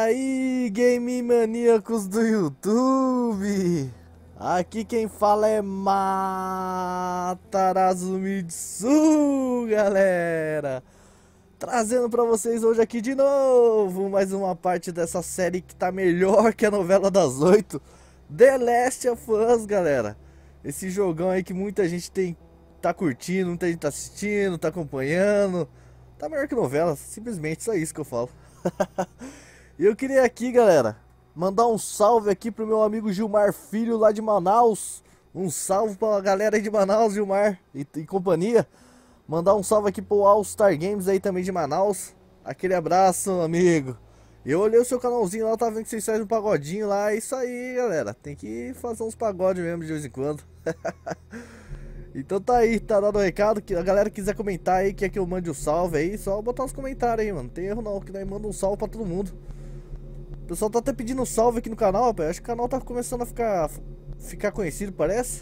aí, game maníacos do YouTube? Aqui quem fala é Matarazzo Mitsu, galera. Trazendo pra vocês hoje aqui de novo mais uma parte dessa série que tá melhor que a novela das 8, The Last of Us, galera. Esse jogão aí que muita gente tá curtindo, muita gente tá assistindo, tá acompanhando. Tá melhor que novela, simplesmente só isso que eu falo. E eu queria aqui, galera, mandar um salve aqui pro meu amigo Gilmar Filho lá de Manaus. Um salve pra galera aí de Manaus, Gilmar e companhia. Mandar um salve aqui pro All Star Games aí também de Manaus. Aquele abraço, amigo. Eu olhei o seu canalzinho lá, tava vendo que vocês fazem um pagodinho lá. É isso aí, galera. Tem que fazer uns pagodes mesmo de vez em quando. Então tá aí, tá dado o recado. Que a galera quiser comentar aí, quer que eu mande um salve aí, só botar uns comentários aí, mano. Não tem erro não, que nós manda um salve pra todo mundo. O pessoal tá até pedindo um salve aqui no canal, rapaz. Acho que o canal tá começando a ficar conhecido, parece.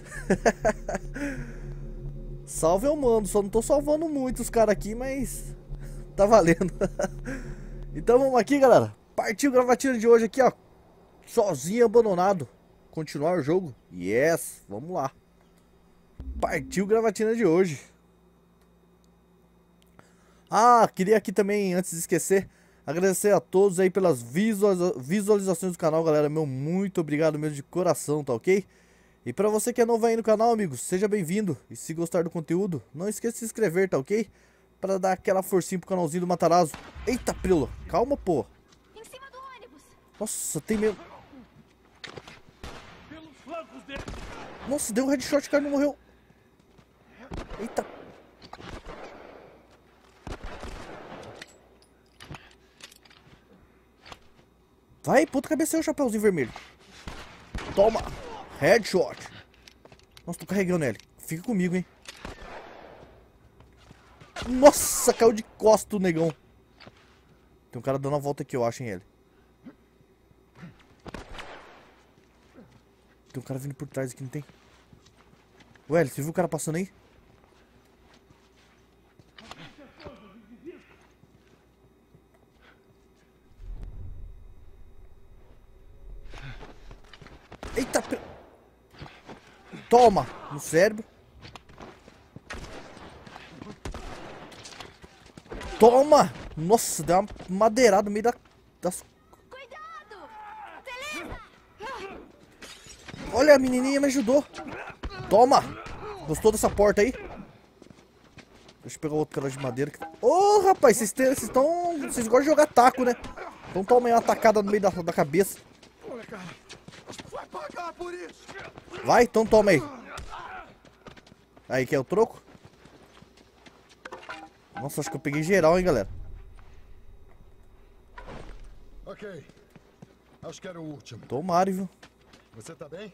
Salve eu mando, só não tô salvando muito os caras aqui, mas tá valendo. Então vamos aqui, galera. Partiu gravatina de hoje aqui, ó. Sozinho, abandonado. Continuar o jogo? Yes, vamos lá. Partiu gravatina de hoje. Ah, queria aqui também, antes de esquecer, agradecer a todos aí pelas visualizações do canal, galera. Meu, muito obrigado mesmo de coração, tá ok? E pra você que é novo aí no canal, amigos, seja bem-vindo. E se gostar do conteúdo, não esqueça de se inscrever, tá ok? Pra dar aquela forcinha pro canalzinho do Matarazzo. Eita, Prila, calma, pô. Em cima do ônibus. Nossa, tem mesmo. Nossa, deu um headshot, o cara não morreu. Eita. Vai, puta, cabeceio o chapéuzinho vermelho. Toma. Headshot. Nossa, tô carregando ele. Fica comigo, hein. Nossa, caiu de costa o negão. Tem um cara dando a volta aqui, eu acho, hein, ele. Tem um cara vindo por trás aqui, não tem? Ué, você viu o cara passando aí? Eita, toma, no cérebro. Toma! Nossa, deu uma madeirada no meio das... Cuidado! Beleza! Olha, a menininha me ajudou. Toma! Gostou dessa porta aí? Deixa eu pegar outro cara de madeira. Ô, rapaz, vocês gostam de jogar taco, né? Então toma aí uma tacada no meio da cabeça. Vai pagar por isso. Vai, então toma aí. Aí, quer o troco? Nossa, acho que eu peguei geral, hein, galera. Ok. Acho que era o último. Tomara, viu? Você tá bem?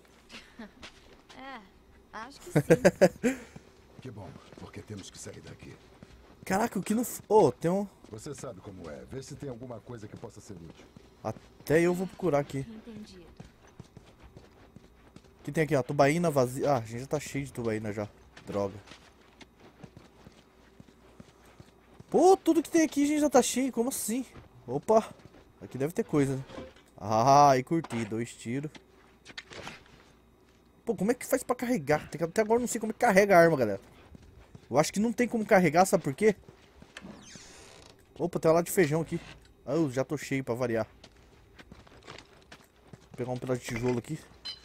É, acho que sim. Que bom, porque temos que sair daqui. Caraca, o que não... Ô, tem um... Você sabe como é. Vê se tem alguma coisa que possa ser útil. Até eu vou procurar aqui. Entendi. O que tem aqui, ó? Tubaína vazia. Ah, a gente já tá cheio de tubaína já. Droga. Pô, tudo que tem aqui a gente já tá cheio. Como assim? Opa. Aqui deve ter coisa, né? Ah, aí curti. 2 tiros. Pô, como é que faz pra carregar? Até agora eu não sei como é que carrega a arma, galera. Eu acho que não tem como carregar, sabe por quê? Opa, tem uma lata de feijão aqui. Ah, eu já tô cheio pra variar. Vou pegar um pedaço de tijolo aqui.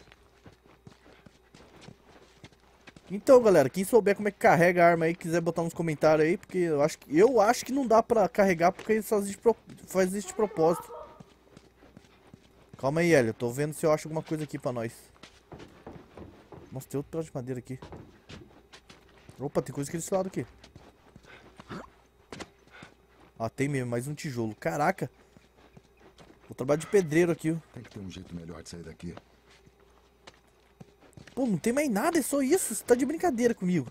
Então, galera, quem souber como é que carrega a arma aí, quiser botar nos comentários aí, porque eu acho que não dá pra carregar porque ele faz isso de propósito. Calma aí, Hélio, tô vendo se eu acho alguma coisa aqui pra nós. Nossa, tem outro pedaço de madeira aqui. Opa, tem coisa aqui desse lado aqui. Ah, tem mesmo, mais um tijolo. Caraca. Vou trabalhar de pedreiro aqui, ó. Tem que ter um jeito melhor de sair daqui. Pô, não tem mais nada, é só isso. Você tá de brincadeira comigo.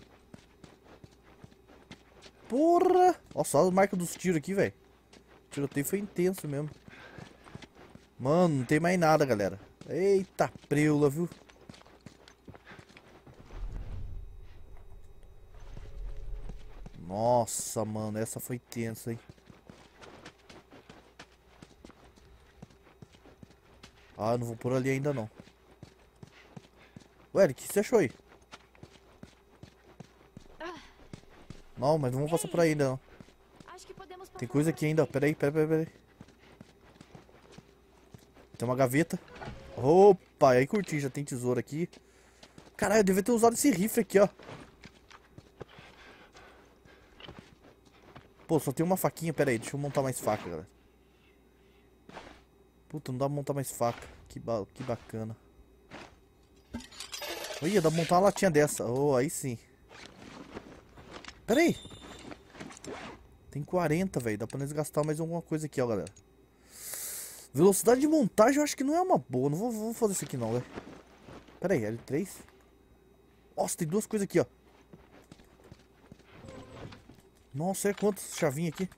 Porra. Ó, só a marca dos tiros aqui, velho. O tiroteio foi intenso mesmo. Mano, não tem mais nada, galera. Eita preula, viu? Nossa, mano, essa foi tensa, hein? Ah, não vou por ali ainda não. Ué, Eric, o que você achou aí? Não, mas não vamos passar por aí ainda não. Acho que podemos Tem passar coisa por aqui ainda, ó. Peraí. Tem uma gaveta. Opa, aí curti, já tem tesouro aqui. Caralho, eu devia ter usado esse rifle aqui, ó. Pô, só tem uma faquinha, pera aí, deixa eu montar mais faca, galera. Puta, não dá pra montar mais faca. Que bacana. Olha, dá pra montar uma latinha dessa. Oh, aí sim. Pera aí. Tem 40, velho. Dá pra nós gastar mais alguma coisa aqui, ó, galera. Velocidade de montagem eu acho que não é uma boa. Não vou fazer isso aqui não, velho. Pera aí, L3. Nossa, tem duas coisas aqui, ó. Nossa, é quantas chavinhas aqui?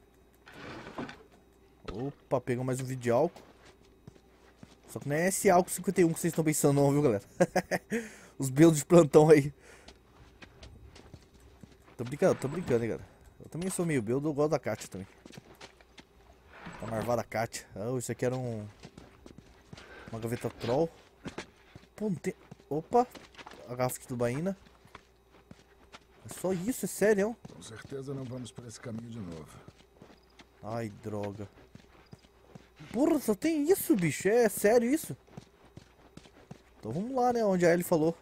Opa, pegou mais um vidro de álcool. Só que não é esse álcool 51 que vocês estão pensando não, viu, galera? Os belos de plantão aí. Tô brincando, hein, galera. Eu também sou meio beldo, eu gosto da Kátia também. A marvada Kátia. Ah, isso aqui era uma gaveta troll. Pô, não tem... Opa, a garrafa de tubaína. É só isso, é sério, hein? Com certeza não vamos por esse caminho de novo. Ai, droga. Porra, só tem isso, bicho. É sério isso? Então vamos lá, né? Onde a Ellie falou.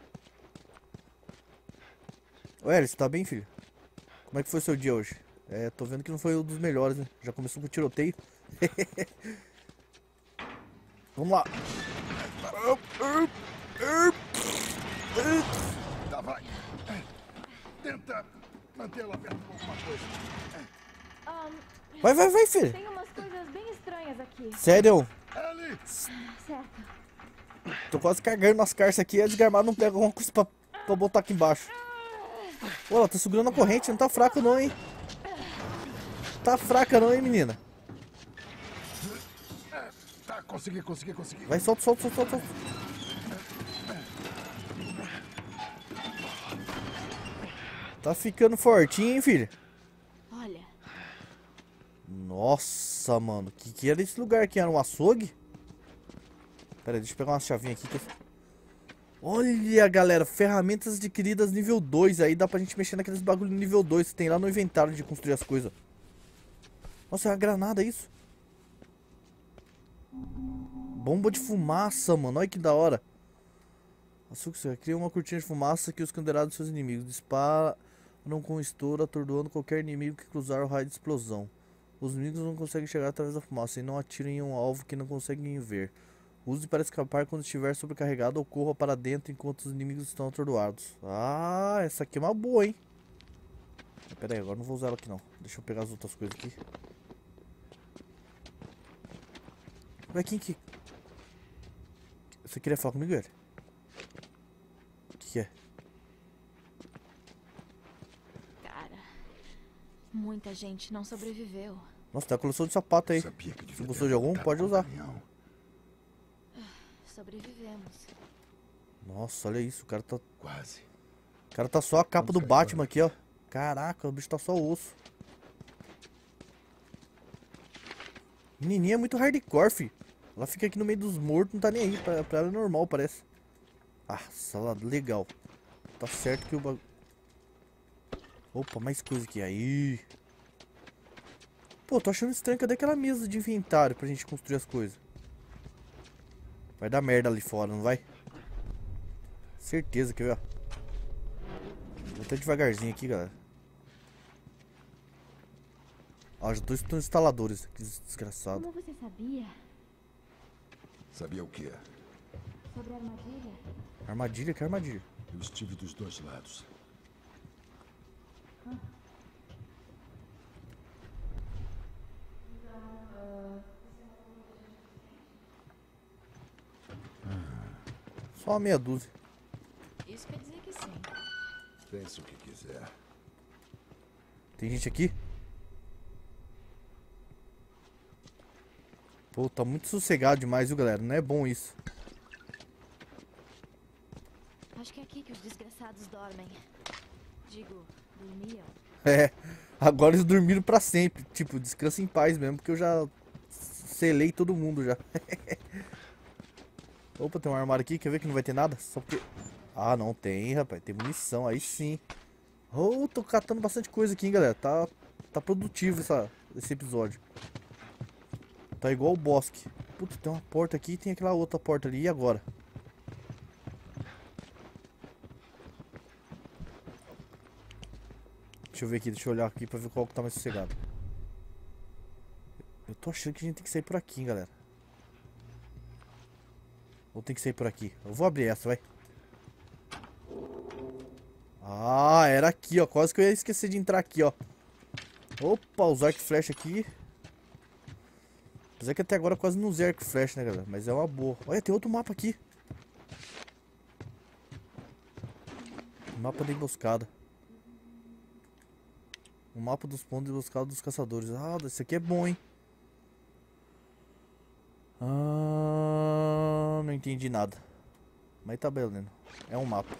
Ô, Ellie, você tá bem, filho? Como é que foi o seu dia hoje? É, tô vendo que não foi um dos melhores, né? Já começou com o tiroteio. Vamos lá. Tá, vai. Tenta mantê-lo aberto com alguma coisa. Vai, filho. Tem umas coisas bem estranhas aqui. Sério? Ellie! Certo. Tô quase carregando nas carças aqui. A desgarmada não pega alguma coisa pra botar aqui embaixo. Pô, ela tá segurando a corrente. Não tá fraca não, hein? Tá fraca não, hein, menina? Tá, consegui. Vai, solta. Tá ficando fortinho, hein, filho? Olha. Nossa, mano. Que era esse lugar aqui? Era um açougue? Pera aí, deixa eu pegar uma chavinha aqui. Olha, galera. Ferramentas adquiridas nível 2. Aí dá pra gente mexer naqueles bagulho nível 2 que tem lá no inventário de construir as coisas. Nossa, é uma granada isso? Bomba de fumaça, mano. Olha que da hora. Açúcar, cria uma cortina de fumaça que os considerados seus inimigos disparam com estouro, atordoando qualquer inimigo que cruzar o raio de explosão. Os inimigos não conseguem chegar através da fumaça e não atiram em um alvo que não conseguem ver. Use para escapar quando estiver sobrecarregado ou corra para dentro enquanto os inimigos estão atordoados. Ah, essa aqui é uma boa, hein? Pera aí, agora não vou usar ela aqui não. Deixa eu pegar as outras coisas aqui. Ué, quem que... Você queria falar comigo, velho? O que é? Cara, muita gente não sobreviveu. Nossa, tem a coleção de sapato aí. Sabia que devia Se ter gostou de algum, voltado pode com o usar. caminhão. Sobrevivemos. Nossa, olha isso, o cara tá... Quase. O cara tá só a capa do Vamos sair Batman agora. aqui, ó. Caraca, o bicho tá só osso. Menininha é muito hardcore, fi. Ela fica aqui no meio dos mortos, não tá nem aí. Pra ela é normal, parece. Ah, salada, legal. Tá certo que o bagulho... Opa, mais coisa aqui. Aí. Pô, tô achando estranho. Cadê aquela mesa de inventário pra gente construir as coisas? Vai dar merda ali fora, não vai? Certeza, quer ver, ó. Vou até devagarzinho aqui, galera. Ó, já tô escutando instaladores. Que desgraçado. Como você sabia Sabia o quê? sobre a armadilha? Armadilha? Que armadilha? Eu estive dos dois lados. Só uma meia dúzia. Isso quer dizer que sim. Pense o que quiser. Tem gente aqui? Pô, tá muito sossegado demais, viu, galera? Não é bom isso. Acho que é aqui que os desgraçados dormem. Digo, dormiam. É, agora eles dormiram pra sempre. Tipo, descansa em paz mesmo, porque eu já selei todo mundo já. Opa, tem um armário aqui, quer ver que não vai ter nada? Só porque... Ah, não tem, rapaz, tem munição, aí sim. Oh, tô catando bastante coisa aqui, hein, galera. Tá produtivo esse episódio. Tá igual o bosque. Putz, tem uma porta aqui e tem aquela outra porta ali, e agora? Deixa eu ver aqui, deixa eu olhar aqui pra ver qual que tá mais sossegado. Eu tô achando que a gente tem que sair por aqui, hein, galera. Ou tem que sair por aqui? Eu vou abrir essa, vai. Ah, era aqui, ó. Quase que eu ia esquecer de entrar aqui, ó. Opa, os arco e flecha aqui. Apesar que até agora eu quase não usei arco e flecha, né, galera? Mas é uma boa. Olha, tem outro mapa aqui. Mapa da emboscada. O mapa dos pontos de emboscada dos caçadores. Ah, esse aqui é bom, hein? Ah, não entendi nada. Mas tá beleza. É um mapa.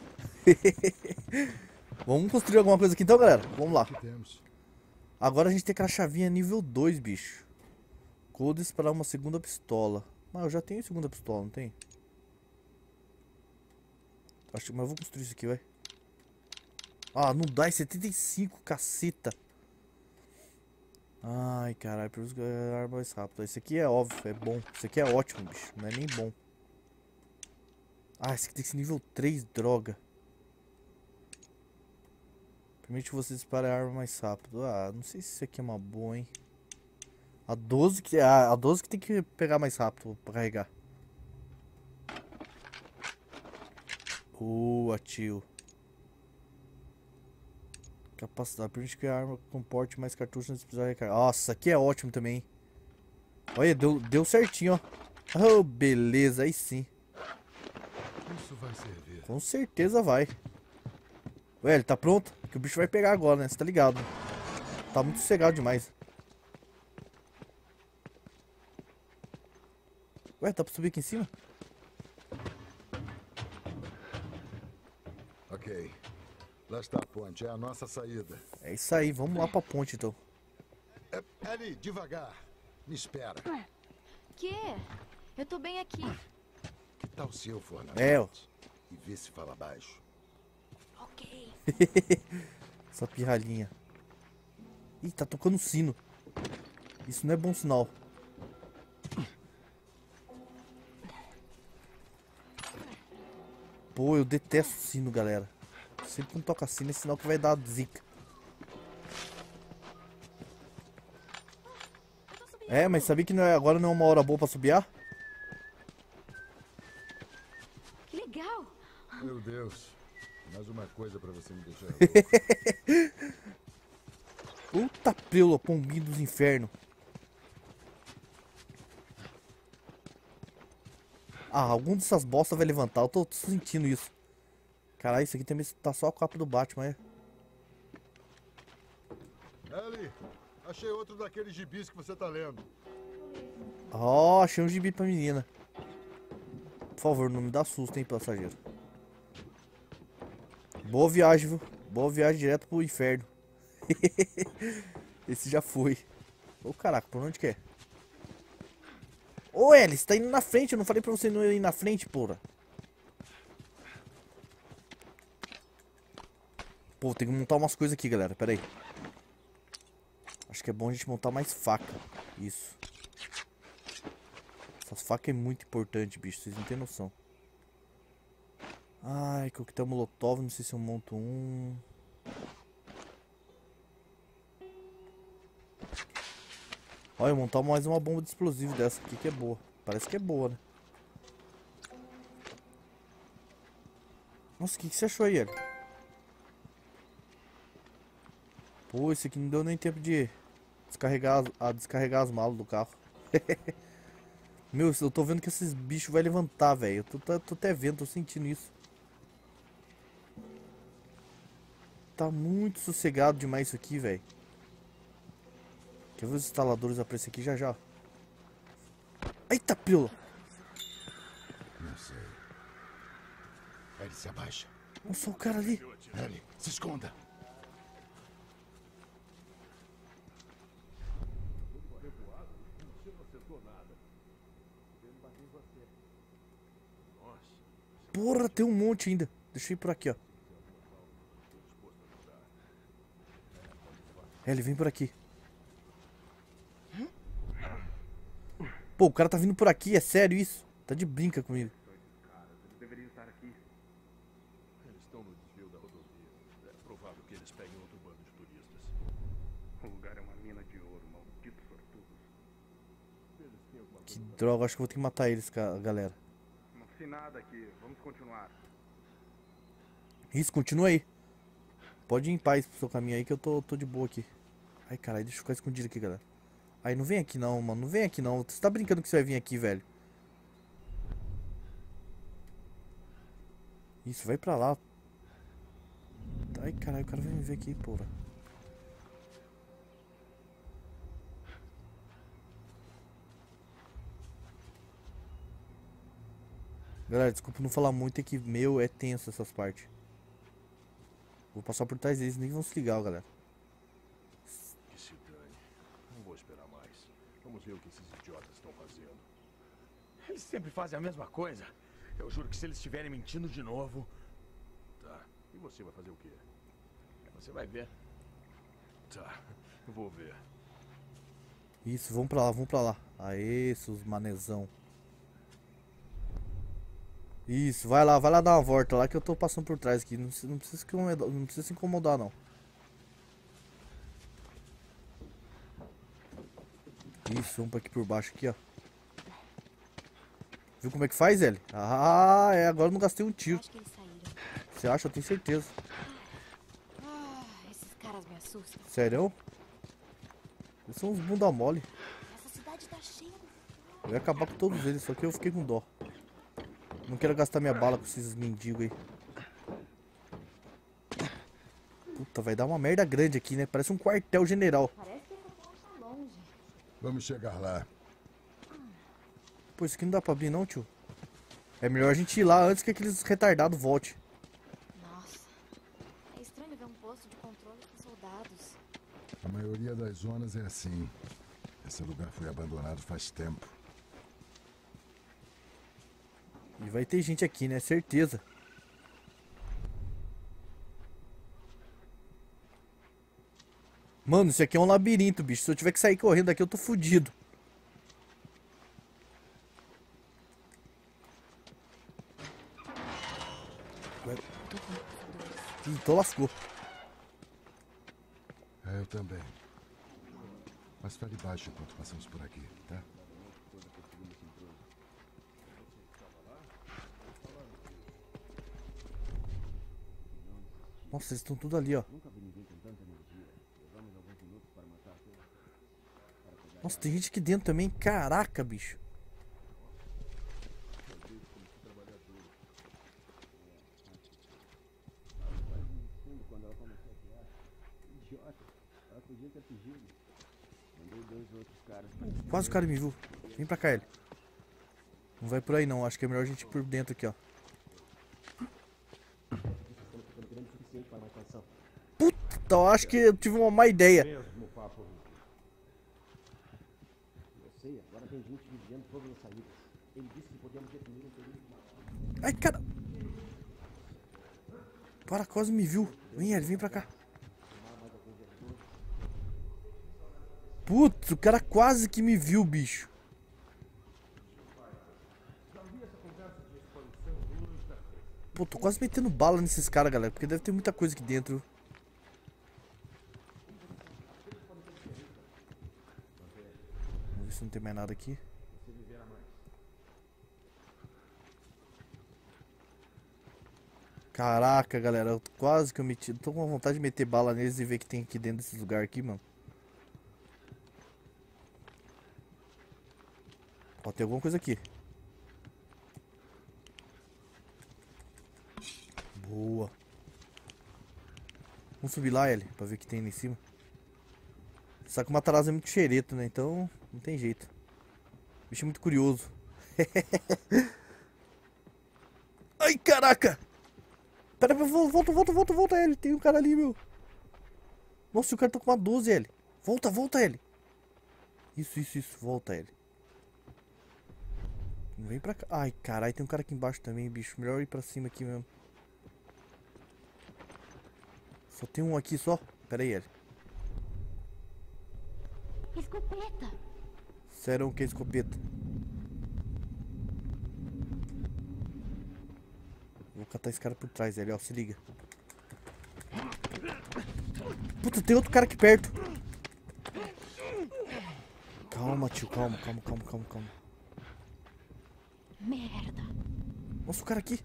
Vamos construir alguma coisa aqui então, galera? Vamos lá. Agora a gente tem aquela chavinha nível 2, bicho. Codes para uma segunda pistola. Ah, eu já tenho segunda pistola, não tem? Acho, mas eu vou construir isso aqui, vai. Ah, não dá, é 75, caceta. Ai, caralho, por isso que é arma mais rápida. Esse aqui é óbvio, é bom. Esse aqui é ótimo, bicho. Não é nem bom. Ah, esse aqui tem que ser nível 3, droga. Permite você disparar a arma mais rápido. Ah, não sei se isso aqui é uma boa, hein. A 12 que tem que pegar mais rápido pra carregar. Tio. Capacidade. Permite que a arma comporte mais cartuchos antes de precisar recarregar. Nossa, aqui é ótimo também. Olha, deu certinho, ó. Oh, beleza, aí sim. Isso vai servir. Com certeza vai. Ué, ele tá pronto? Que o bicho vai pegar agora, né? Você tá ligado? Tá muito sossegado demais. Ué, dá pra subir aqui em cima? Ok. Lá está a ponte, é a nossa saída. É isso aí, vamos lá pra ponte então. Ellie, devagar. Me espera. Que? Eu tô bem aqui. Que tal se eu for na É, ó. frente e ver se fala baixo? Ok. Essa pirralhinha. Ih, tá tocando sino. Isso não é bom sinal. Pô, eu detesto sino, galera. Sempre quando toca sino é sinal que vai dar zica. É, mas sabia que agora não é uma hora boa pra subiar? Que legal. Meu Deus. Mais uma coisa pra você me deixar. Puta pelo, pombinho dos infernos. Ah, algum dessas bostas vai levantar. Eu tô sentindo isso. Caralho, isso aqui também tá só a capa do Batman, é? Ellie, achei outro daqueles gibis que você tá lendo. Ó, achei um gibi pra menina. Por favor, não me dá susto, hein, passageiro. Boa viagem, viu? Boa viagem direto pro inferno. Esse já foi. Ô, caraca, por onde que é? Ô, Ellie, você tá indo na frente. Eu não falei pra você não ir na frente, porra. Pô, tem que montar umas coisas aqui, galera. Pera aí. Acho que é bom a gente montar mais faca. Isso. Essas facas é muito importante, bicho. Vocês não tem noção. Ai, coquetel molotov. Não sei se eu monto um. Olha, montar mais uma bomba de explosivo dessa aqui que é boa. Parece que é boa, né? Nossa, o que você achou aí, Ellie? Pô, esse aqui não deu nem tempo de descarregar as malas do carro. Meu, eu tô vendo que esses bichos vai levantar, velho. Eu tô até vendo, tô sentindo isso. Tá muito sossegado demais isso aqui, velho. Quer ver os instaladores aparecer aqui já já? Eita, pila! Não sei. Ellie, se abaixa. Nossa, o cara ali. Ellie, se esconda. Porra, tem um monte ainda. Deixa eu ir por aqui, ó. Ele vem por aqui. Pô, o cara tá vindo por aqui, é sério isso? Tá de brinca comigo. Eles deveriam estar aqui. Eles estão no desvio da rodovia. É provável que eles peguem outro bando de turistas. O lugar é uma mina de ouro, malditos sortudos. Que droga, acho que eu vou ter que matar eles, galera. Não sei nada aqui. Vamos continuar. Isso, continua aí. Pode ir em paz pro seu caminho aí que eu tô de boa aqui. Ai, caralho, deixa eu ficar escondido aqui, galera. Ai, não vem aqui não, mano. Não vem aqui não. Você tá brincando que você vai vir aqui, velho. Isso, vai pra lá. Ai, caralho, o cara vai me ver aqui, porra. Galera, desculpa não falar muito, é que, meu, é tenso essas partes. Vou passar por trás deles, nem vão se ligar, galera. Que se dane. Não vou esperar mais. Vamos ver o que esses idiotas estão fazendo. Eles sempre fazem a mesma coisa. Eu juro que se eles estiverem mentindo de novo... Tá. E você vai fazer o quê? Você vai ver. Tá. Eu vou ver. Isso, vamos pra lá, vamos pra lá. Aê, seus manezão. Isso, vai lá dar uma volta lá que eu tô passando por trás aqui. Não precisa se incomodar, não. Isso, vamos pra aqui por baixo aqui, ó. Viu como é que faz, Ellie? Ah, é, agora eu não gastei um tiro. Acho que eles saíram. Você acha? Eu tenho certeza. Esses caras me assustam. Sério? Eles são uns bunda mole. Essa cidade tá cheia. Eu ia acabar com todos eles, só que eu fiquei com dó. Não quero gastar minha bala com esses mendigos aí. Puta, vai dar uma merda grande aqui, né? Parece um quartel-general. Parece que essa ponte tá longe. Vamos chegar lá. Pô, isso aqui não dá pra abrir não, tio. É melhor a gente ir lá antes que aqueles retardados voltem. Nossa. É estranho ver um posto de controle com soldados. A maioria das zonas é assim. Esse lugar foi abandonado faz tempo. E vai ter gente aqui, né? Certeza. Mano, isso aqui é um labirinto, bicho. Se eu tiver que sair correndo daqui, eu tô fudido. Então lascou. É, eu também. Mas fale baixo enquanto passamos por aqui, tá? Nossa, eles estão tudo ali, ó. Nossa, tem gente aqui dentro também. Caraca, bicho. Quase o cara me viu. Vem pra cá, ele. Não vai por aí não. Acho que é melhor a gente ir por dentro aqui, ó. Puta, eu acho que eu tive uma má ideia. Ai, cara. Para, quase me viu. Vem, ele, vem pra cá. Putz, o cara quase que me viu, bicho. Pô, tô quase metendo bala nesses caras, galera. Porque deve ter muita coisa aqui dentro. Vamos ver se não tem mais nada aqui. Caraca, galera. Quase que eu meti. Tô com vontade de meter bala neles e ver o que tem aqui dentro desse lugar aqui, mano. Ó, tem alguma coisa aqui. Boa. Vamos subir lá, Ellie, pra ver o que tem ali em cima. Só que o Matarazzo é muito xereto, né? Então, não tem jeito. O bicho é muito curioso. Ai, caraca! Pera, volta, Ellie. Tem um cara ali, meu. Nossa, o cara tá com uma 12, Ellie. Volta, Ellie. Isso. Volta, Ellie. Não vem pra cá. Ai, caralho, tem um cara aqui embaixo também, bicho. Melhor ir pra cima aqui mesmo. Só tem um aqui só. Pera aí, Ellie. Escopeta. Sério, o que é escopeta? Vou catar esse cara por trás, Ellie, ó. Se liga. Puta, tem outro cara aqui perto. Calma, tio. Calma. Merda. Nossa, o cara aqui.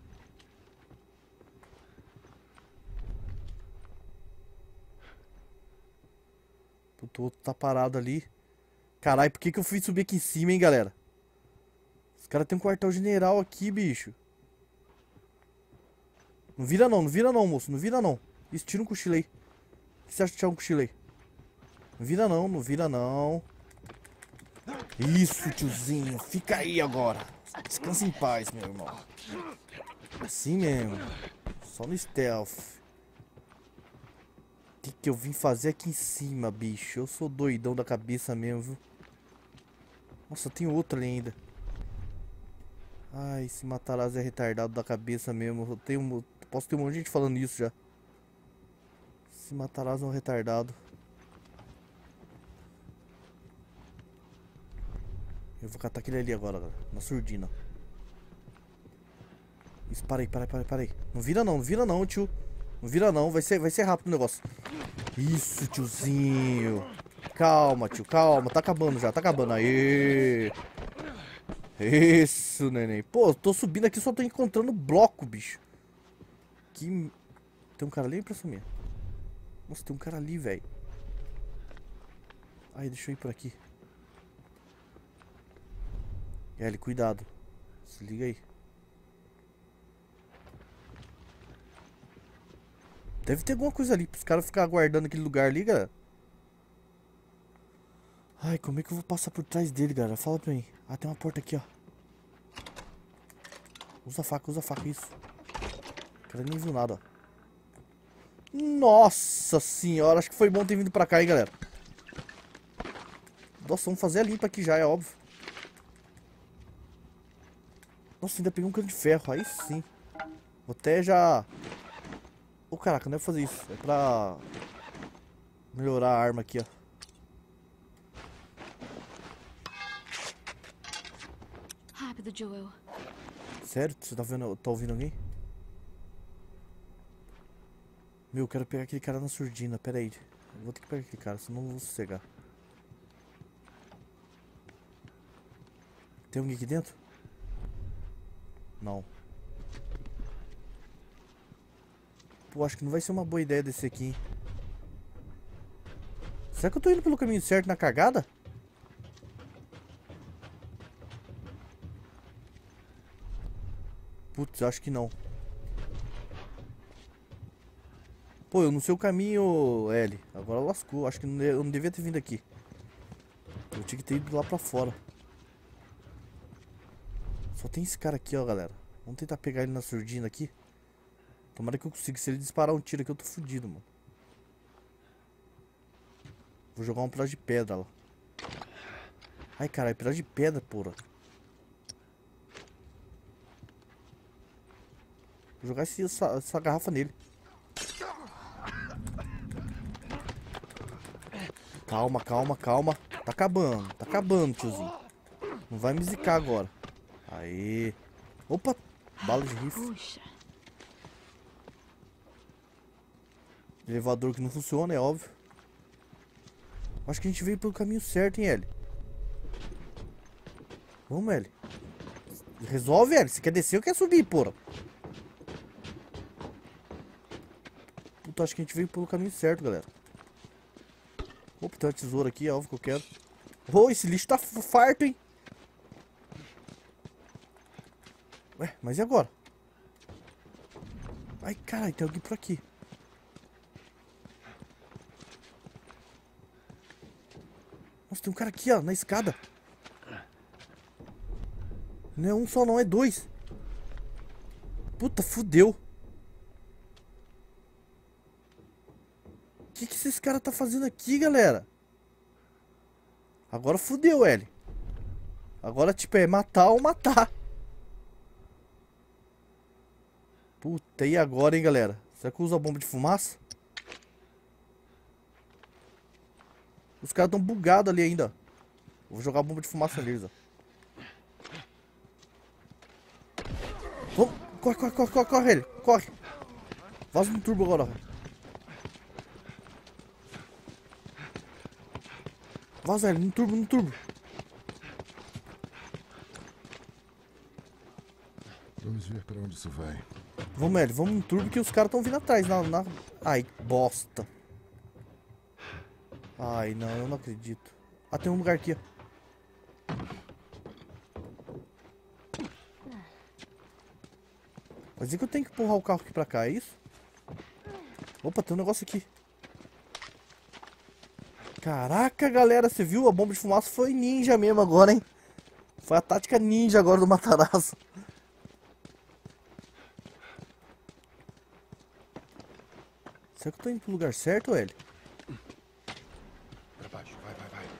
Puta, o outro tá parado ali. Caralho, por que eu fui subir aqui em cima, hein, galera? Os caras tem um quartel-general aqui, bicho. Não vira não, moço. Não vira não. Isso, tira um cochilo aí. O que você acha de tirar um cochilo aí? Não vira não. Isso, tiozinho. Fica aí agora. Descansa em paz, meu irmão. Assim mesmo. Só no stealth. O que eu vim fazer aqui em cima, bicho? Eu sou doidão da cabeça mesmo, viu? Nossa, tem outro ali ainda. Ai, esse Matarazzo é retardado da cabeça mesmo. Posso ter um monte de gente falando isso já. Esse Matarazzo é um retardado. Eu vou catar aquele ali agora, galera. Na surdina. Isso, para aí. Não vira não, tio. Não vira não, vai ser rápido o negócio. Isso, tiozinho. Calma, tio, calma. Tá acabando já, tá acabando. Aê. Isso, neném. Pô, tô subindo aqui, só tô encontrando bloco, bicho. Tem um cara ali pra sumir. Nossa, tem um cara ali, velho. Ai, deixa eu ir por aqui. Ellie, cuidado. Se liga aí. Deve ter alguma coisa ali pros caras ficarem aguardando aquele lugar ali, galera. Ai, como é que eu vou passar por trás dele, galera? Fala pra mim. Ah, tem uma porta aqui, ó. Usa faca, isso. O cara nem viu nada, ó. Nossa senhora, acho que foi bom ter vindo pra cá, hein, galera. Nossa, vamos fazer a limpa aqui já, é óbvio. Nossa, ainda peguei um cano de ferro, aí sim. Vou até já... Ô, caraca, não é pra fazer isso. É pra melhorar a arma aqui, ó. Rápido, Joel. Sério? Você tá vendo? Tá ouvindo alguém? Meu, eu quero pegar aquele cara na surdina. Pera aí. Eu vou ter que pegar aquele cara, senão não vou sossegar. Tem alguém aqui dentro? Não. Pô, acho que não vai ser uma boa ideia descer aqui, hein? Será que eu tô indo pelo caminho certo na cagada? Putz, acho que não. Pô, eu não sei o caminho, L. Agora lascou. Acho que eu não devia ter vindo aqui. Eu tinha que ter ido lá pra fora. Só tem esse cara aqui, ó, galera. Vamos tentar pegar ele na surdina aqui. Tomara que eu consiga. Se ele disparar um tiro aqui, eu tô fudido, mano. Vou jogar um pedaço de pedra lá. Ai, caralho, pedaço de pedra, porra. Vou jogar essa garrafa nele. Calma. Tá acabando, tiozinho. Não vai me zicar agora. Aê. Opa, bala de rifle. Puxa. Elevador que não funciona, é óbvio. Acho que a gente veio pelo caminho certo, hein, Ellie? Vamos, Ellie. Resolve, Ellie. Você quer descer ou quer subir, porra? Puta, acho que a gente veio pelo caminho certo, galera. Opa, tem uma tesoura aqui, é óbvio que eu quero. Oh, esse lixo tá farto, hein? Ué, mas e agora? Ai, caralho, tem alguém por aqui. Nossa, tem um cara aqui, ó, na escada. Não é um só, não, é dois. Puta, fudeu. O que esses caras tá fazendo aqui, galera? Agora fudeu, L. Agora, tipo, é matar ou matar. Puta, e agora, hein, galera? Será que usa a bomba de fumaça? Os caras tão bugados ali ainda. Vou jogar a bomba de fumaça neles, ó. Vamos. Corre, corre, corre, corre, corre, ele. Corre. Vaza no turbo agora, ó. Vaza ele, no turbo, no turbo. Vamos ver pra onde isso vai. Vamos, L, vamos no turbo que os caras estão vindo atrás. Ai, bosta. Ai, não, eu não acredito. Ah, tem um lugar aqui, ó. Vai dizer que eu tenho que empurrar o carro aqui pra cá, é isso? Opa, tem um negócio aqui. Caraca, galera, você viu? A bomba de fumaça foi ninja mesmo agora, hein? Foi a tática ninja agora do Matarazzo. Será que eu tô indo pro lugar certo, L? Pra baixo, vai, vai, vai.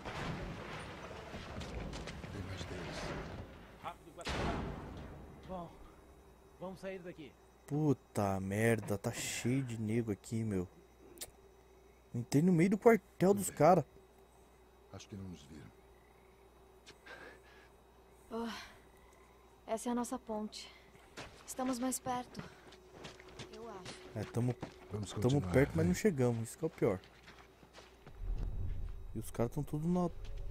Tem mais deles. Rápido, Guatemala. Bom, vamos sair daqui. Puta merda, tá cheio de nego aqui, meu. Entrei no meio do quartel dos caras. Acho que não nos viram. Essa é a nossa ponte. Estamos mais perto. Eu acho. É, tamo Vamos continuar. perto, mas vai. não chegamos. Isso que é o pior. E os caras tão tudo na...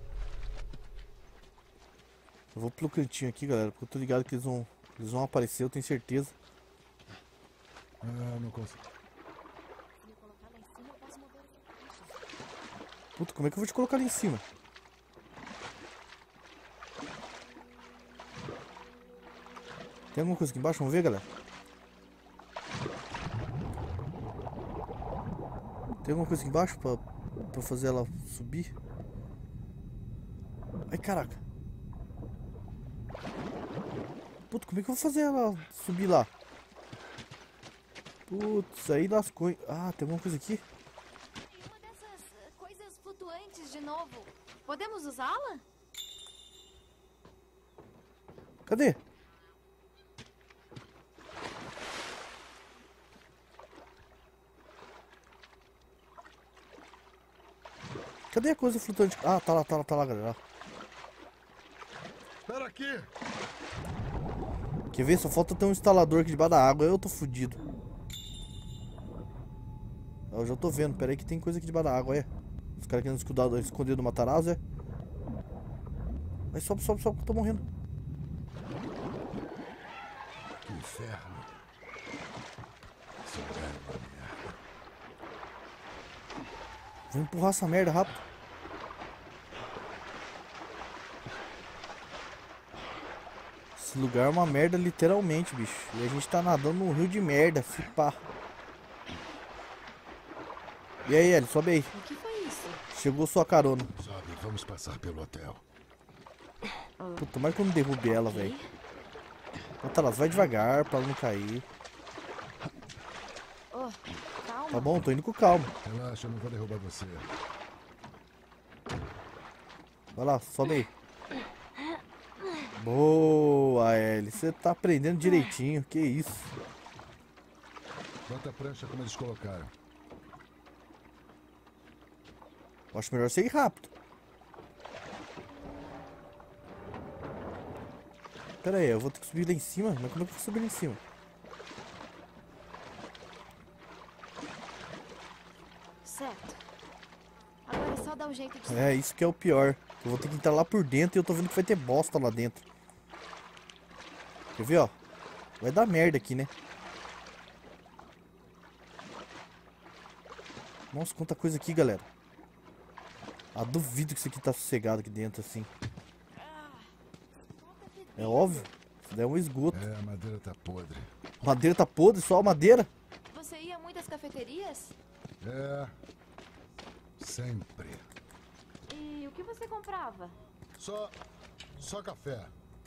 Eu vou pelo cantinho aqui, galera, porque eu tô ligado que eles vão aparecer, eu tenho certeza. Ah, não consigo. Se eu colocar lá em cima, eu posso mover essa caixa. Puta, como é que eu vou te colocar ali em cima? Tem alguma coisa aqui embaixo? Vamos ver, galera. Tem alguma coisa aqui embaixo pra fazer ela subir? Ai, caraca. Puta, como é que eu vou fazer ela subir lá? Putz, aí lascou, hein? Ah, tem alguma coisa aqui? Tem uma dessas coisas flutuantes de novo. Podemos usá-la? Cadê? Cadê a coisa flutuante? Ah, tá lá, galera. Espera aqui! Quer ver? Só falta ter um instalador aqui debaixo da água. Eu tô fudido. Eu já tô vendo. Pera aí que tem coisa aqui debaixo da água, é. Os caras querendo esconder do Matarazzo, é. Aí sobe, sobe, sobe que eu tô morrendo. Que inferno. Esse lugar é uma merda. Vou empurrar essa merda rápido. Esse lugar é uma merda, literalmente, bicho. E a gente tá nadando num rio de merda, se pá. E aí, Ellie, sobe aí. O que foi isso? Chegou sua carona. Sobe, vamos passar pelo hotel. Puta, mas que eu não derrube ela, velho. Matarazzo, vai devagar pra ela não cair. Oh, calma. Tá bom, tô indo com calma. Relaxa, eu não vou derrubar você. Vai lá, sobe aí. Boa, Ellie. Você tá aprendendo direitinho. Que isso. Bota a prancha como eles colocaram. Eu acho melhor você ir rápido. Pera aí, eu vou ter que subir lá em cima? Mas como é que eu vou subir lá em cima? Certo. Agora é só dar um jeito de... É, isso que é o pior. Eu vou ter que entrar lá por dentro e eu tô vendo que vai ter bosta lá dentro. Quer ver, ó? Vai dar merda aqui, né? Nossa, quanta coisa aqui, galera. Ah, duvido que isso aqui tá sossegado aqui dentro, assim. É óbvio. Isso daí é um esgoto. É, a madeira tá podre. Madeira tá podre? Só a madeira? Você ia a muitas cafeterias? É. Sempre. E o que você comprava? Só café.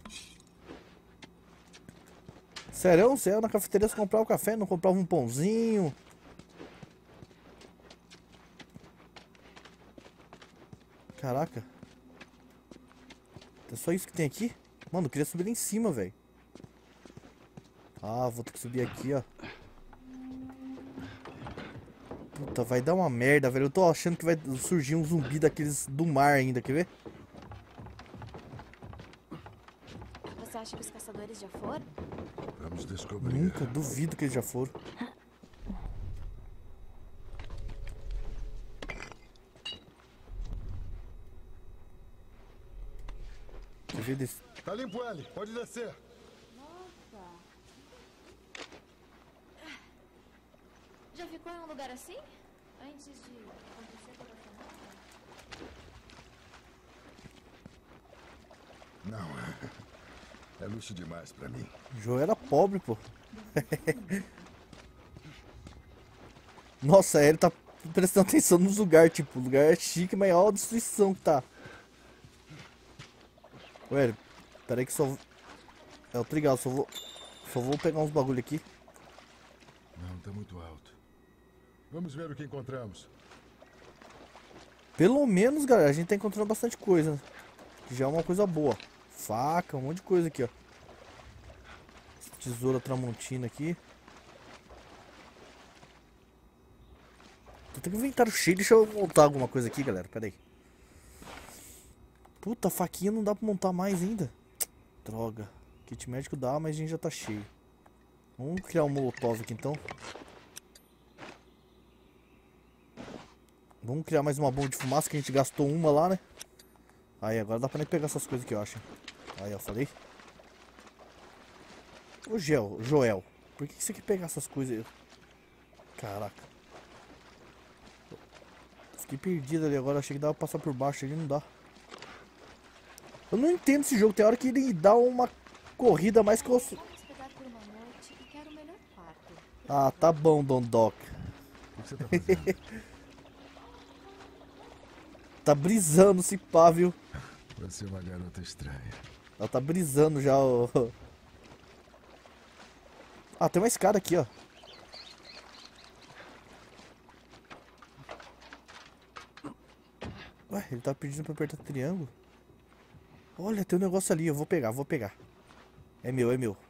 Sério, você ia na cafeteria, você comprava um café, não comprava um pãozinho? Caraca. É só isso que tem aqui? Mano, eu queria subir lá em cima, velho. Ah, vou ter que subir aqui, ó. Puta, vai dar uma merda, velho. Eu tô achando que vai surgir um zumbi daqueles do mar ainda, quer ver? Você acha que os caçadores já foram? Vamos descobrir. Nunca, duvido que eles já foram. Quer ver desse... Tá limpo, Ellie. Pode descer. Já ficou em um lugar assim? Antes de acontecer toda essa Não. É luxo demais pra mim. O Joe era pobre, pô. Nossa, ele tá prestando atenção nos lugares, tipo, o lugar é chique, mas olha a destruição que tá. Ué, pera aí que só... É o trigal, só vou pegar uns bagulho aqui. Não, tá muito alto. Vamos ver o que encontramos. Pelo menos, galera, a gente tá encontrando bastante coisa, né? Que já é uma coisa boa. Faca, um monte de coisa aqui, ó. Tesoura tramontina aqui. Tô com o inventário cheio. Deixa eu montar alguma coisa aqui, galera. Pera aí. Puta, a faquinha não dá pra montar mais ainda. Droga. Kit médico dá, mas a gente já tá cheio. Vamos criar um molotov aqui então. Vamos criar mais uma bomba de fumaça, que a gente gastou uma lá, né? Aí, agora dá pra nem pegar essas coisas que eu acho. Aí, ó, falei. Ô, Joel, por que você quer pegar essas coisas aí? Caraca. Fiquei perdido ali agora, achei que dava pra passar por baixo ali, não dá. Eu não entendo esse jogo, tem hora que ele dá uma corrida mais que eu... Ah, tá bom, Don Doc. O que você tá fazendo? Tá brisando esse pá, viu? Você é uma garota estranha. Ela tá brisando já, ó. Ah, tem uma escada aqui, ó. Ué, ele tá pedindo pra apertar triângulo. Olha, tem um negócio ali, eu vou pegar, É meu, é meu.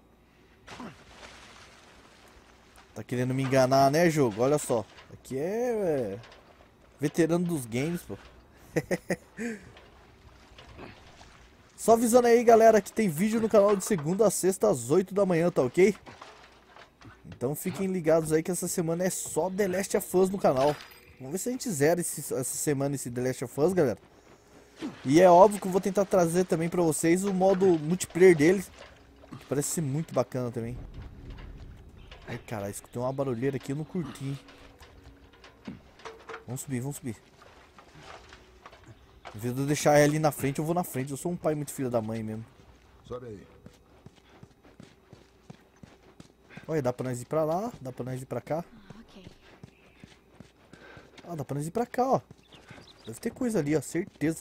Tá querendo me enganar, né, jogo? Olha só. Aqui é veterano dos games, pô. Só avisando aí, galera, que tem vídeo no canal de segunda a sexta às 8 da manhã, tá ok? Então fiquem ligados aí que essa semana é só The Last of Us no canal. Vamos ver se a gente zera essa semana esse The Last of Us, galera. E é óbvio que eu vou tentar trazer também pra vocês o modo multiplayer dele, que parece ser muito bacana também. Ai, caralho, escutei uma barulheira aqui, eu não curti, hein? Vamos subir, vamos subir. Em vez de eu deixar ela ali na frente, eu vou na frente. Eu sou um pai muito filho da mãe mesmo. Sobe aí. Olha, dá pra nós ir pra lá, dá pra nós ir pra cá. Ok. Ah, dá pra nós ir pra cá, ó. Deve ter coisa ali, ó, certeza.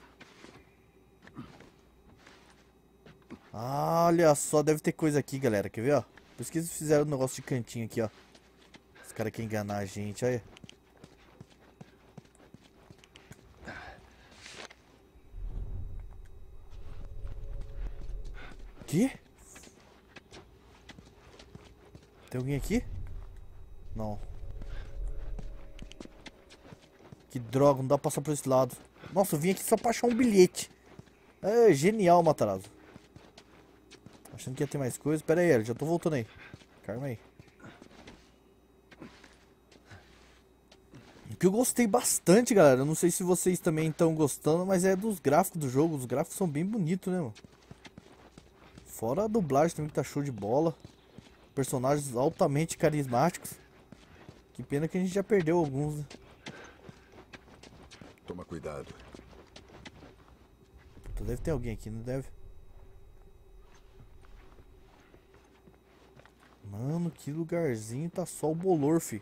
Ah, olha só, deve ter coisa aqui, galera. Quer ver, ó? Por isso que eles fizeram um negócio de cantinho aqui, ó. Os caras querem enganar a gente, olha. Que? Tem alguém aqui? Não. Que droga, não dá pra passar por esse lado. Nossa, eu vim aqui só pra achar um bilhete. É genial, Matarazzo. Achando que ia ter mais coisa. Pera aí, já tô voltando aí. Calma aí. O que eu gostei bastante, galera. Eu não sei se vocês também estão gostando, mas é dos gráficos do jogo. Os gráficos são bem bonitos, né, mano? Fora a dublagem também que tá show de bola. Personagens altamente carismáticos. Que pena que a gente já perdeu alguns, né? Toma cuidado. Puta, deve ter alguém aqui, não deve? Mano, que lugarzinho, tá só o bolor, fi.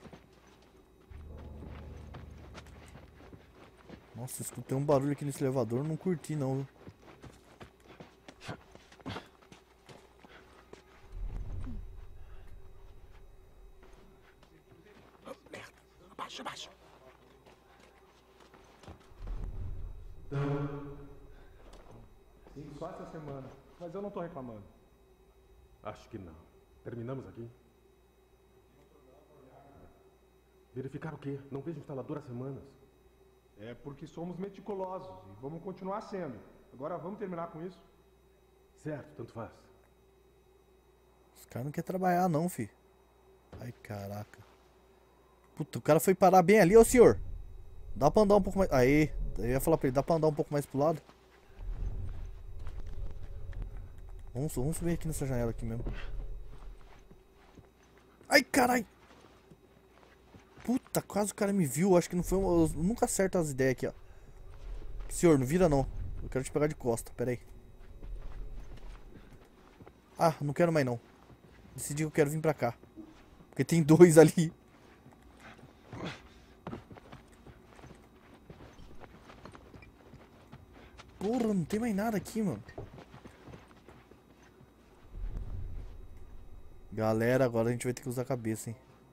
Nossa, escutei um barulho aqui nesse elevador, não curti não, viu? Abaixa, abaixa. Sim, só essa semana. Mas eu não tô reclamando. Acho que não. Terminamos aqui? Verificar o quê? Não vejo instalador há semanas. É porque somos meticulosos e vamos continuar sendo. Agora vamos terminar com isso? Certo, tanto faz. Os caras não querem trabalhar não, fi. Ai, caraca. Puta, o cara foi parar bem ali, ô senhor. Dá pra andar um pouco mais... Aí, eu ia falar pra ele, dá pra andar um pouco mais pro lado? Vamos subir aqui nessa janela aqui mesmo. Ai, carai. Puta, quase o cara me viu. Acho que não foi... Eu nunca acerto as ideias aqui, ó. Senhor, não vira não. Eu quero te pegar de costa, pera aí. Ah, não quero mais não. Decidi que eu quero vir pra cá. Porque tem dois ali. Porra, não tem mais nada aqui, mano. Galera, agora a gente vai ter que usar a cabeça, hein.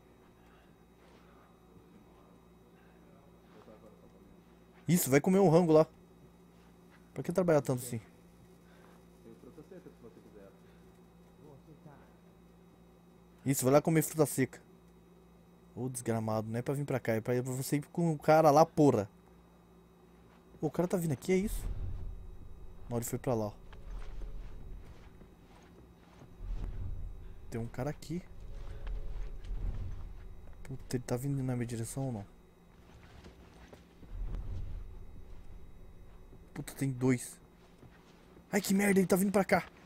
Isso, vai comer um rango lá. Pra que trabalhar tanto assim? Isso, vai lá comer fruta seca. Ô, desgramado, não é pra vir pra cá, é pra você ir com o cara lá, porra. Ô, o cara tá vindo aqui, é isso? Não, ele foi pra lá, ó. Tem um cara aqui. Puta, ele tá vindo na minha direção ou não? Puta, tem dois. Ai, que merda, ele tá vindo pra cá.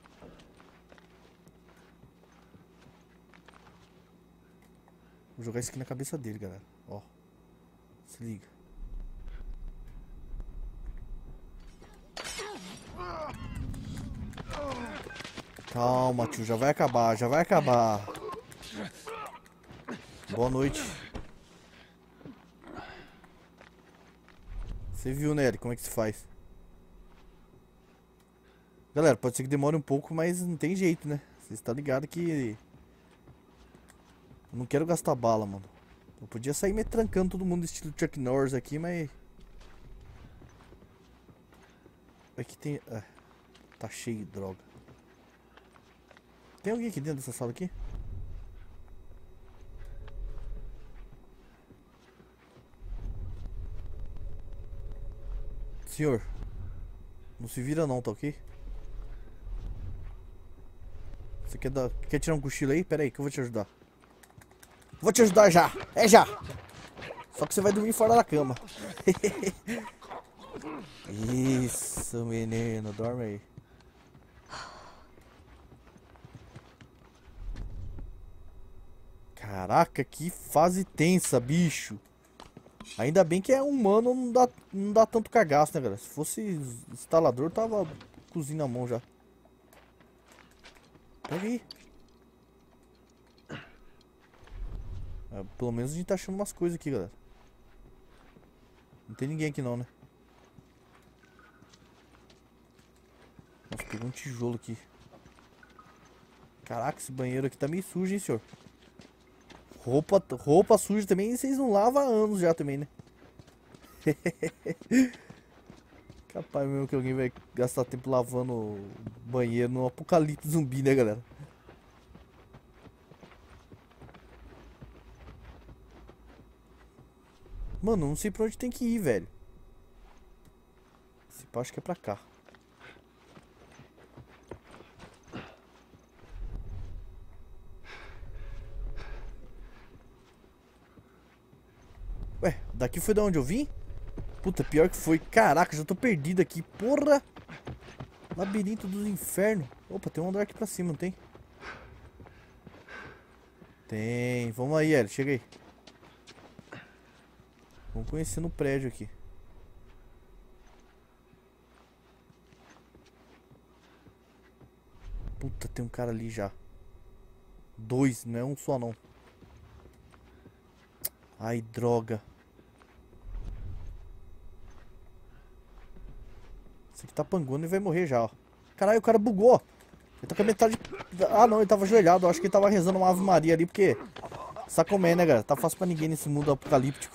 Vou jogar isso aqui na cabeça dele, galera. Ó. Se liga. Calma, tio. Já vai acabar, já vai acabar. Boa noite. Você viu, né, como é que se faz? Galera, pode ser que demore um pouco, mas não tem jeito, né? Vocês estão ligados que... Eu não quero gastar bala, mano. Eu podia sair me trancando todo mundo estilo Chuck Norris aqui, mas... Aqui tem... Ah, tá cheio de droga. Tem alguém aqui dentro dessa sala aqui? Senhor, não se vira não, tá ok? Você quer tirar um cochilo aí? Pera aí que eu vou te ajudar. Vou te ajudar já, é já. Só que você vai dormir fora da cama. Isso, menino, dorme aí. Caraca, que fase tensa, bicho. Ainda bem que é humano, não dá tanto cagaço, né, galera? Se fosse instalador, tava cozinho na mão já. Pega aí. É, pelo menos a gente tá achando umas coisas aqui, galera. Não tem ninguém aqui não, né? Nossa, pegou um tijolo aqui. Caraca, esse banheiro aqui tá meio sujo, hein, senhor? Roupa suja também, vocês não lavam há anos já também, né? Capaz mesmo que alguém vai gastar tempo lavando banheiro no apocalipse zumbi, né, galera? Mano, não sei pra onde tem que ir, velho. Esse pá, acho que é pra cá. Ué, daqui foi da onde eu vim? Puta, pior que foi. Caraca, já tô perdido aqui. Porra! Labirinto dos infernos. Opa, tem um andar aqui pra cima, não tem? Tem. Vamos aí, Hélio. Chega aí. Vamos conhecendo o prédio aqui. Puta, tem um cara ali já. Dois, não é um só não. Ai, droga. Esse aqui tá panguando e vai morrer já, ó. Caralho, o cara bugou. Ele tá com a metade... Ah, não, ele tava ajoelhado. Eu acho que ele tava rezando uma Ave Maria ali, porque... Sabe como é, né, galera? Tá fácil pra ninguém nesse mundo apocalíptico.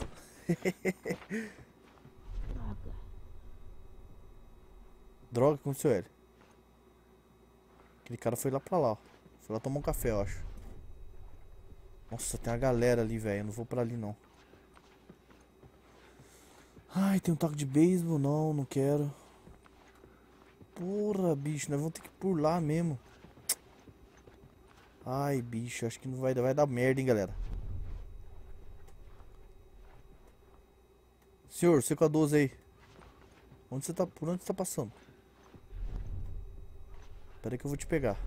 Droga, o que aconteceu, ele? Aquele cara foi lá pra lá, ó. Foi lá tomar um café, eu acho. Nossa, tem uma galera ali, velho. Eu não vou pra ali, não. Ai, tem um taco de beisebol. Não, não quero. Porra, bicho. Nós vamos ter que ir por lá mesmo. Ai, bicho. Acho que não vai dar merda, hein, galera. Senhor, você com a 12 aí. Onde você tá? Por onde você tá passando? Pera aí que eu vou te pegar.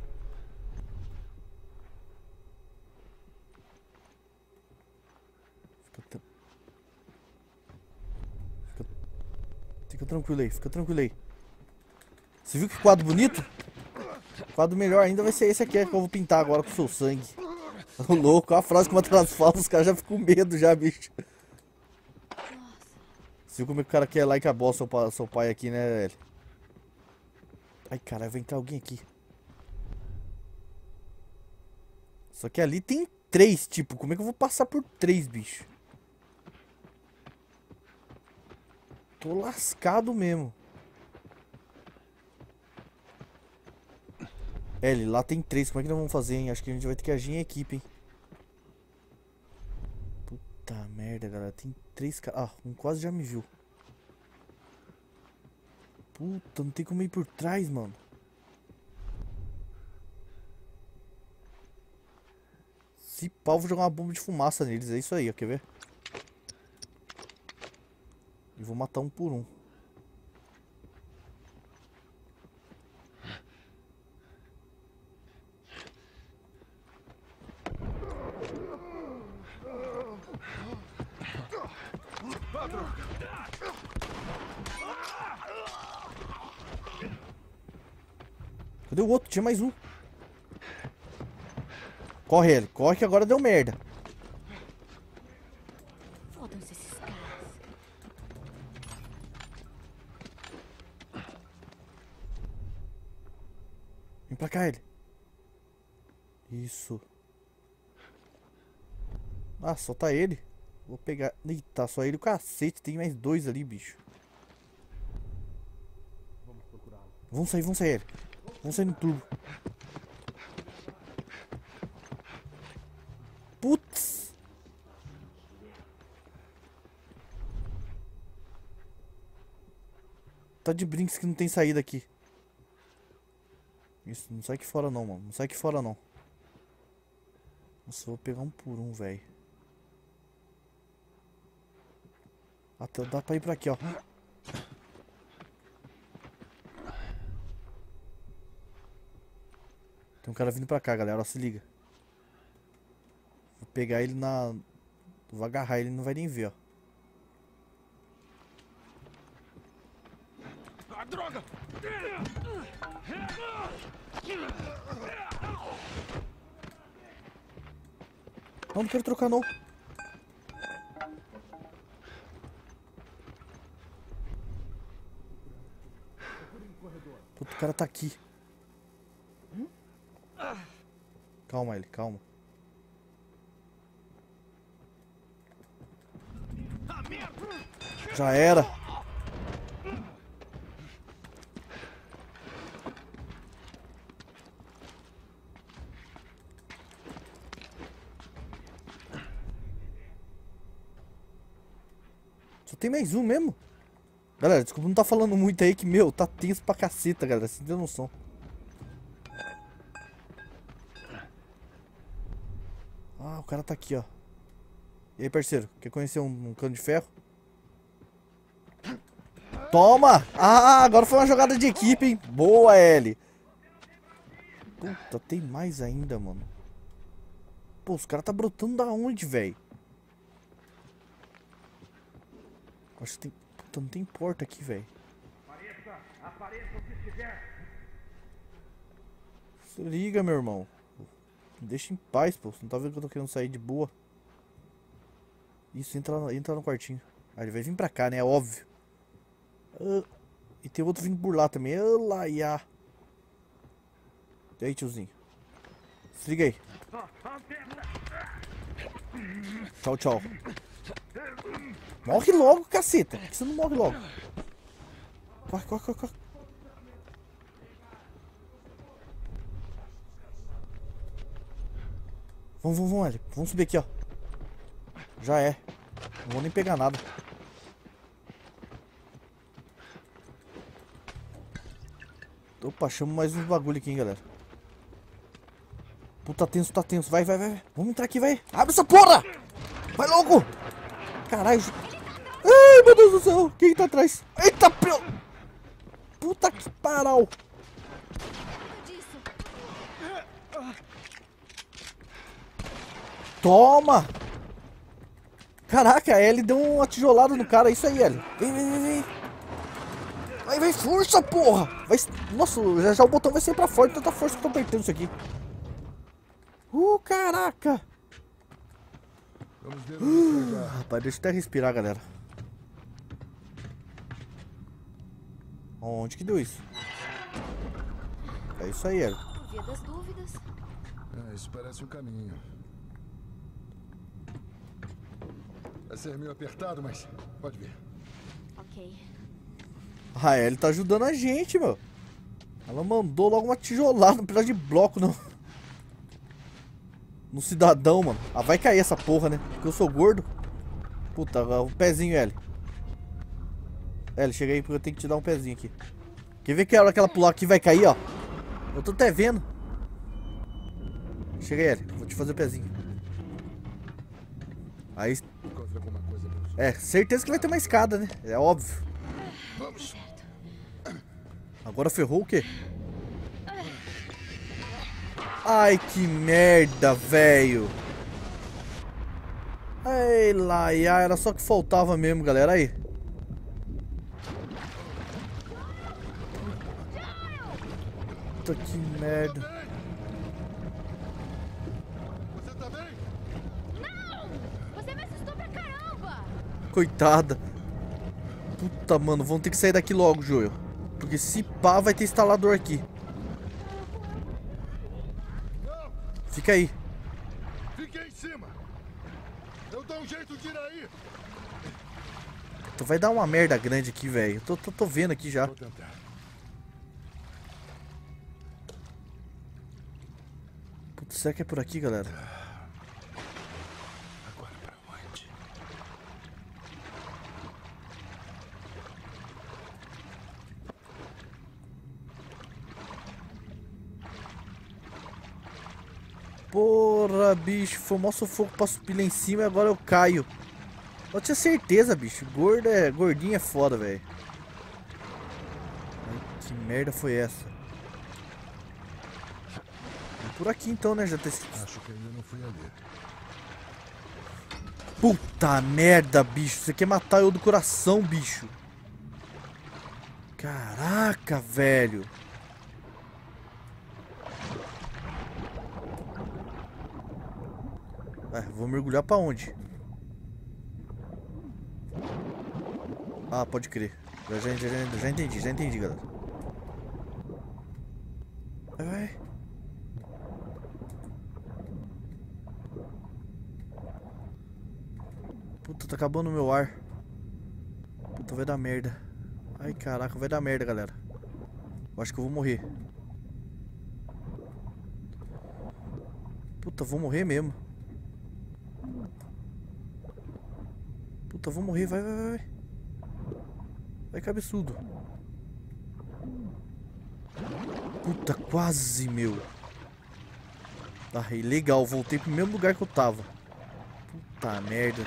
Fica tranquilo aí, fica tranquilo aí. Você viu que quadro bonito? O quadro melhor ainda vai ser esse aqui que eu vou pintar agora com o seu sangue. Ô louco, olha a frase que uma atrás fala, os caras já ficam com medo já, bicho. Você viu como é que o cara quer like a bosta seu pai aqui, né, velho? Ai, caralho, vai entrar alguém aqui. Só que ali tem 3, tipo, como é que eu vou passar por 3, bicho? Tô lascado mesmo. L, lá tem 3, como é que nós vamos fazer, hein? Acho que a gente vai ter que agir em equipe, hein? Puta merda, galera, tem 3 caras. Ah, um quase já me viu. Puta, não tem como ir por trás, mano. Se pau, vou jogar uma bomba de fumaça neles. É isso aí, ó. Quer ver? E vou matar um por um. Cadê o outro? Tinha mais um. Corre, ele. Corre que agora deu merda. Fodam-se esses caras. Vem pra cá, ele. Isso. Ah, só tá ele. Vou pegar. Eita, só ele o cacete. Tem mais 2 ali, bicho. Vamos sair, ele. Vamos sair no turbo. Putz. Tá de brinks que não tem saída aqui. Isso, não sai aqui fora não, mano. Não sai aqui fora não. Nossa, eu vou pegar um por um, velho. Até dá pra ir pra aqui, ó. Tem um cara vindo pra cá, galera. Ó, se liga. Vou pegar ele na... Vou agarrar ele, não vai nem ver, ó. Ah, droga! Não quero trocar, não. Puta, o cara tá aqui. Calma, ele, calma. Já era. Só tem mais um mesmo? Galera, desculpa não tá falando muito aí que, meu, tá tenso pra caceta, galera. Você tem noção. Ah, o cara tá aqui, ó. E aí, parceiro? Quer conhecer um cano de ferro? Toma! Ah, agora foi uma jogada de equipe, hein? Boa, L. Puta, tem mais ainda, mano. Pô, os caras tá brotando da onde, velho? Acho que tem... Puta, não tem porta aqui, velho. Apareça se estiver. Se liga, meu irmão. Me deixa em paz, pô. Você não tá vendo que eu tô querendo sair de boa? Isso, entra no quartinho. Ah, ele vai vir pra cá, né? É óbvio. E tem outro vindo por lá também. Olá, ia. E aí, tiozinho? Se liga aí. Tchau, tchau. Morre logo, caceta. Por que você não morre logo? Corre, corre, corre, corre. Vamos, L. Vamos subir aqui, ó. Já é. Não vou nem pegar nada. Opa, chama mais uns bagulho aqui, hein, galera. Puta, tá tenso. Vai. Vamos entrar aqui, vai. Abre essa porra! Vai logo! Caralho. Ai, meu Deus do céu. Quem tá atrás? Eita, pelo... Puta que pariu. Toma! Caraca, a Ellie deu uma tijolada no cara. É isso aí, Ellie. Vem. Vai, força, porra! Vai... Nossa, já o botão vai ser pra fora. Tanta força que eu tô apertando isso aqui. Caraca! Vamos ver onde vai. Rapaz, deixa eu até respirar, galera. Onde que deu isso? É isso aí, Ellie. Por via das dúvidas. Isso parece um caminho. Vai ser meio apertado, mas pode ver. Ok. A Ellie tá ajudando a gente, meu. Ela mandou logo uma tijolada, um pedaço de bloco no cidadão, mano. Ah, vai cair essa porra, né? Porque eu sou gordo. Puta, o pezinho, Ellie. Ellie, chega aí porque eu tenho que te dar um pezinho aqui. Quer ver que a hora que ela pular aqui vai cair, ó? Eu tô até vendo. Chega aí, Ellie. Vou te fazer o pezinho. Aí... É, certeza que vai ter uma escada, né? É óbvio. Vamos. Agora ferrou o quê? Ai, que merda, velho. Ai, laia, era só que faltava mesmo, galera. Aí. Puta que merda. Você tá bem? Não! Você me assustou pra caramba! Coitada. Puta, mano, vamos ter que sair daqui logo, Joel. Porque se pá, vai ter instalador aqui. Fica aí. Fique em cima. Eu dou um jeito de ir aí. Tu vai dar uma merda grande aqui, velho. Tô vendo aqui já. Vou tentar. Putz, será que é por aqui, galera? Agora pra onde? Porra, bicho. Foi o maior sufoco pra subir lá em cima e agora eu caio. Eu tinha certeza, bicho. Gordinho é foda, velho. Que merda foi essa? É por aqui então, né? Já tem... Acho que ainda não fui ali. Puta merda, bicho. Você quer matar eu do coração, bicho. Caraca, velho. Vou mergulhar pra onde? Ah, pode crer. Já entendi, galera. Vai. Puta, tá acabando o meu ar. Puta, vai dar merda. Ai, caraca, vai dar merda, galera. Eu acho que eu vou morrer. Puta, vou morrer mesmo. Puta, vou morrer, vai. Vai, cabeçudo. Puta, quase, meu. Ah, legal, voltei pro mesmo lugar que eu tava. Puta merda.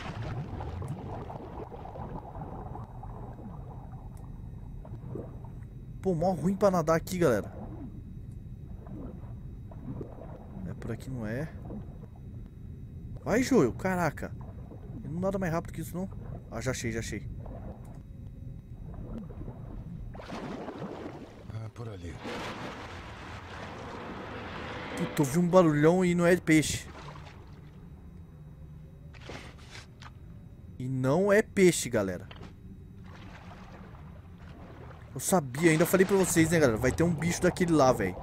Pô, mó ruim pra nadar aqui, galera. É, por aqui não é. Vai, Joel, caraca. Não nada mais rápido que isso, não. Ah, já achei. Ah, por ali. Puta, ouvi um barulhão e não é de peixe. E não é peixe, galera. Eu sabia, ainda falei pra vocês, né, galera? Vai ter um bicho daquele lá, velho.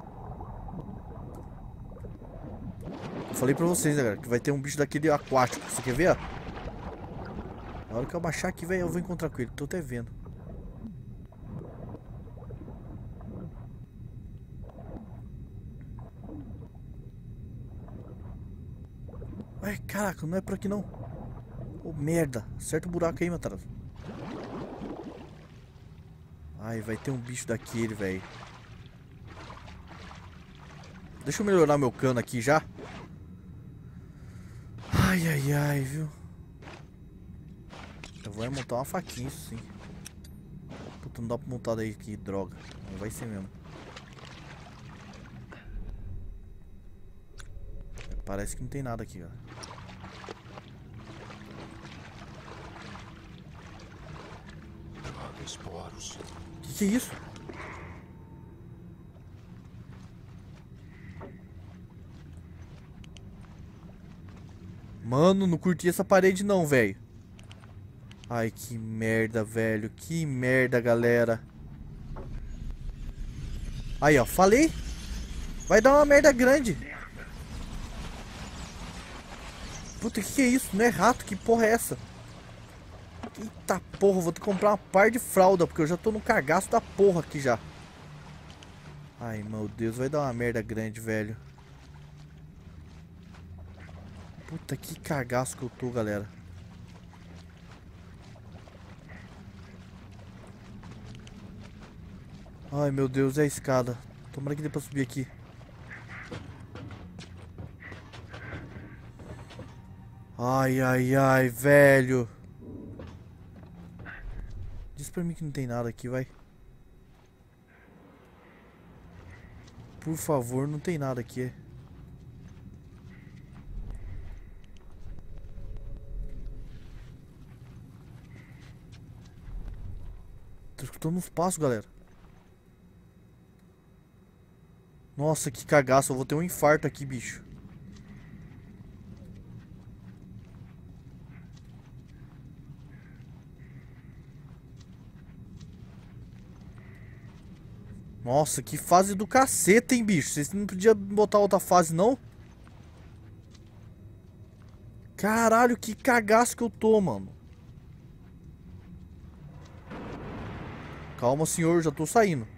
Eu falei pra vocês, né, galera? Que vai ter um bicho daquele aquático. Você quer ver, ó? Na hora que eu baixar aqui, velho, eu vou encontrar com ele. Tô até vendo. Ai, caraca, não é por aqui não. Ô, merda. Acerta o buraco aí, Matarazzo. Ai, vai ter um bicho daquele, velho. Deixa eu melhorar meu cano aqui já. Ai, ai, ai, viu? Eu vou montar uma faquinha, isso sim. Puta, não dá pra montar daí, que droga. Não vai ser mesmo. Parece que não tem nada aqui, cara. Esporos. Que é isso? Mano, não curti essa parede não, velho. Ai, que merda, velho. Que merda, galera. Aí, ó. Falei. Vai dar uma merda grande. Puta, que é isso? Não é rato? Que porra é essa? Eita porra, vou ter que comprar uma par de fralda, porque eu já tô no cagaço da porra aqui já. Ai, meu Deus, vai dar uma merda grande, velho. Puta, que cagaço que eu tô, galera. Ai, meu Deus, é a escada. Tomara que dê pra subir aqui. Ai, ai, ai, velho. Diz pra mim que não tem nada aqui, vai. Por favor, não tem nada aqui. Tô escutando uns passos, galera. Nossa, que cagaço. Eu vou ter um infarto aqui, bicho. Nossa, que fase do cacete, hein, bicho. Vocês não podiam botar outra fase, não? Caralho, que cagaço que eu tô, mano. Calma, senhor, já tô saindo.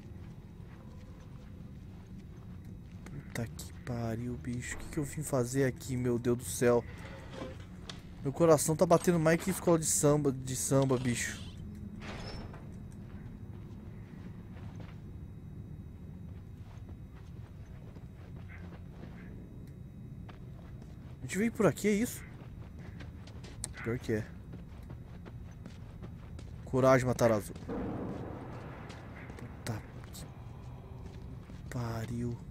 Puta que pariu, bicho. O que eu vim fazer aqui, meu Deus do céu? Meu coração tá batendo mais que escola de samba, bicho. A gente veio por aqui, é isso? Pior que é. Coragem, Matarazzo. Puta que pariu.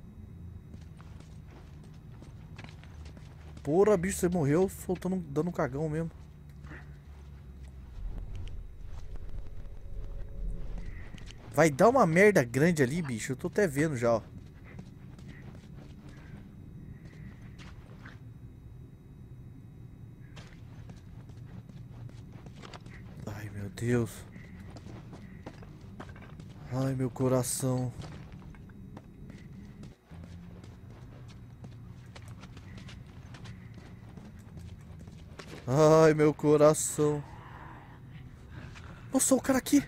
Porra, bicho, você morreu soltando, dando um cagão mesmo. Vai dar uma merda grande ali, bicho. Eu tô até vendo já, ó. Ai, meu Deus. Ai, meu coração. Ai, meu coração. Nossa, o cara aqui.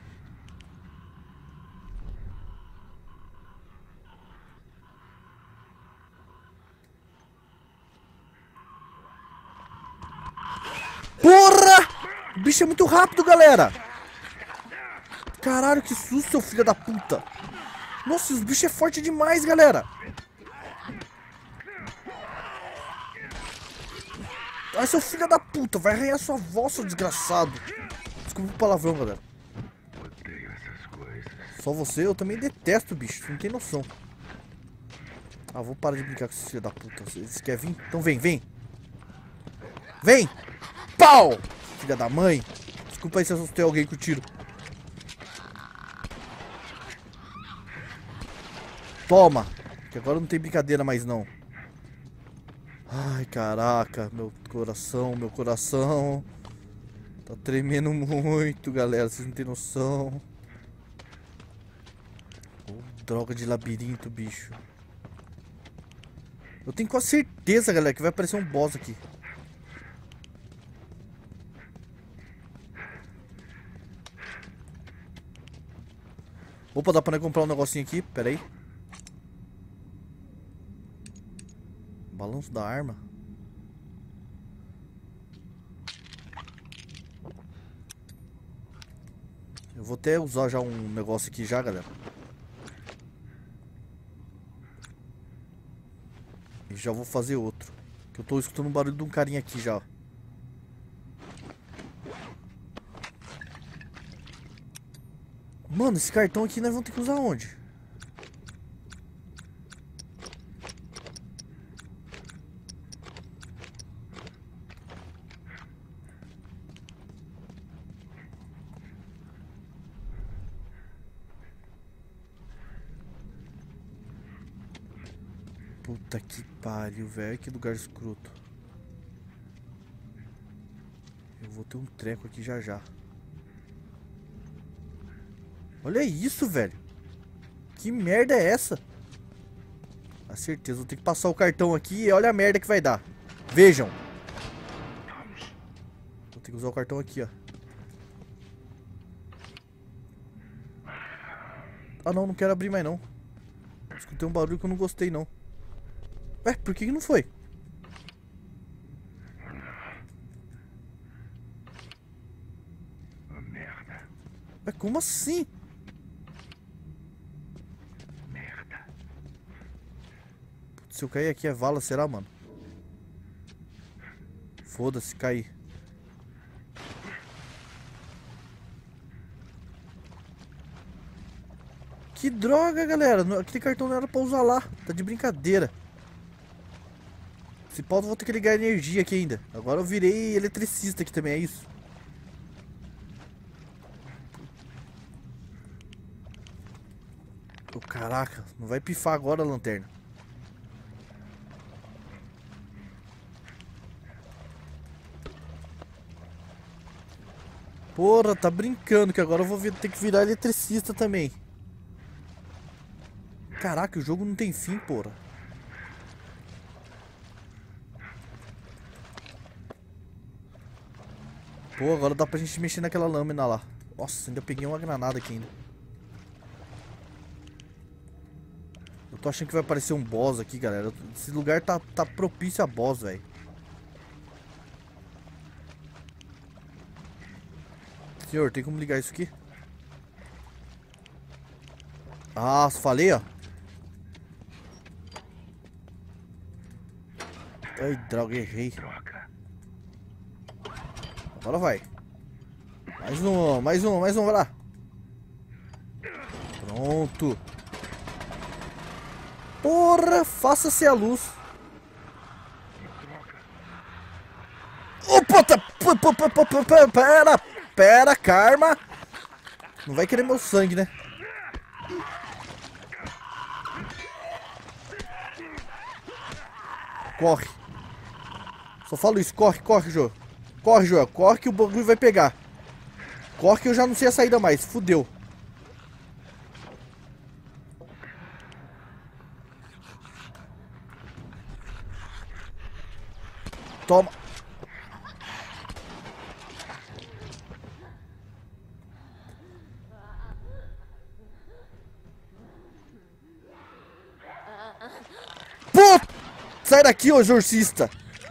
Porra! O bicho é muito rápido, galera. Caralho, que susto, seu filho da puta. Nossa, os bichos é forte demais, galera. Ai, seu filho da puta, vai arranhar sua voz, seu desgraçado. Desculpa o palavrão, galera. Odeio essas coisas. Só você? Eu também detesto, bicho, você não tem noção. Ah, vou parar de brincar com esse filho da puta. Vocês querem vir? Então vem, vem. Vem! Pau! Filha da mãe. Desculpa aí se eu assustei alguém com o tiro. Toma! Que agora não tem brincadeira mais não. Ai, caraca, meu coração. Tá tremendo muito, galera, vocês não tem noção. Oh, droga de labirinto, bicho. Eu tenho quase certeza, galera, que vai aparecer um boss aqui. Opa, dá pra comprar um negocinho aqui, pera aí. Balanço da arma. Eu vou até usar já um negócio aqui já, galera. E já vou fazer outro. Que eu tô escutando um barulho de um carinha aqui já, ó. Mano, esse cartão aqui nós vamos ter que usar onde? Puta que pariu, velho. Que lugar escroto. Eu vou ter um treco aqui já já. Olha isso, velho. Que merda é essa? Com certeza, vou ter que passar o cartão aqui e olha a merda que vai dar. Vejam. Vou ter que usar o cartão aqui, ó. Ah, não, não quero abrir mais, não. Escutei um barulho que eu não gostei, não. Ué, por que não foi? Merda. Ué, como assim? Merda. Se eu cair aqui é vala, será, mano? Foda-se, cair. Que droga, galera. Aquele cartão não era pra usar lá. Tá de brincadeira. Se pau, eu vou ter que ligar energia aqui ainda. Agora eu virei eletricista aqui também, é isso? Oh, caraca, não vai pifar agora a lanterna. Porra, tá brincando que agora eu vou ter que virar eletricista também. Caraca, o jogo não tem fim, porra. Pô, agora dá pra gente mexer naquela lâmina lá. Nossa, ainda peguei uma granada aqui ainda. Eu tô achando que vai aparecer um boss aqui, galera. Esse lugar tá propício a boss, velho. Senhor, tem como ligar isso aqui? Ah, falei, ó. Ai, droga, errei. Agora vai. Mais um, vai lá. Pronto. Porra, faça-se a luz. Opa, pera, karma. Não vai querer meu sangue, né? Corre. Só falo isso, corre, Joel. Corre, Joel, corre que o bagulho vai pegar. Corre que eu já não sei a saída mais, fudeu. Toma. Puta! Sai daqui, ô exorcista.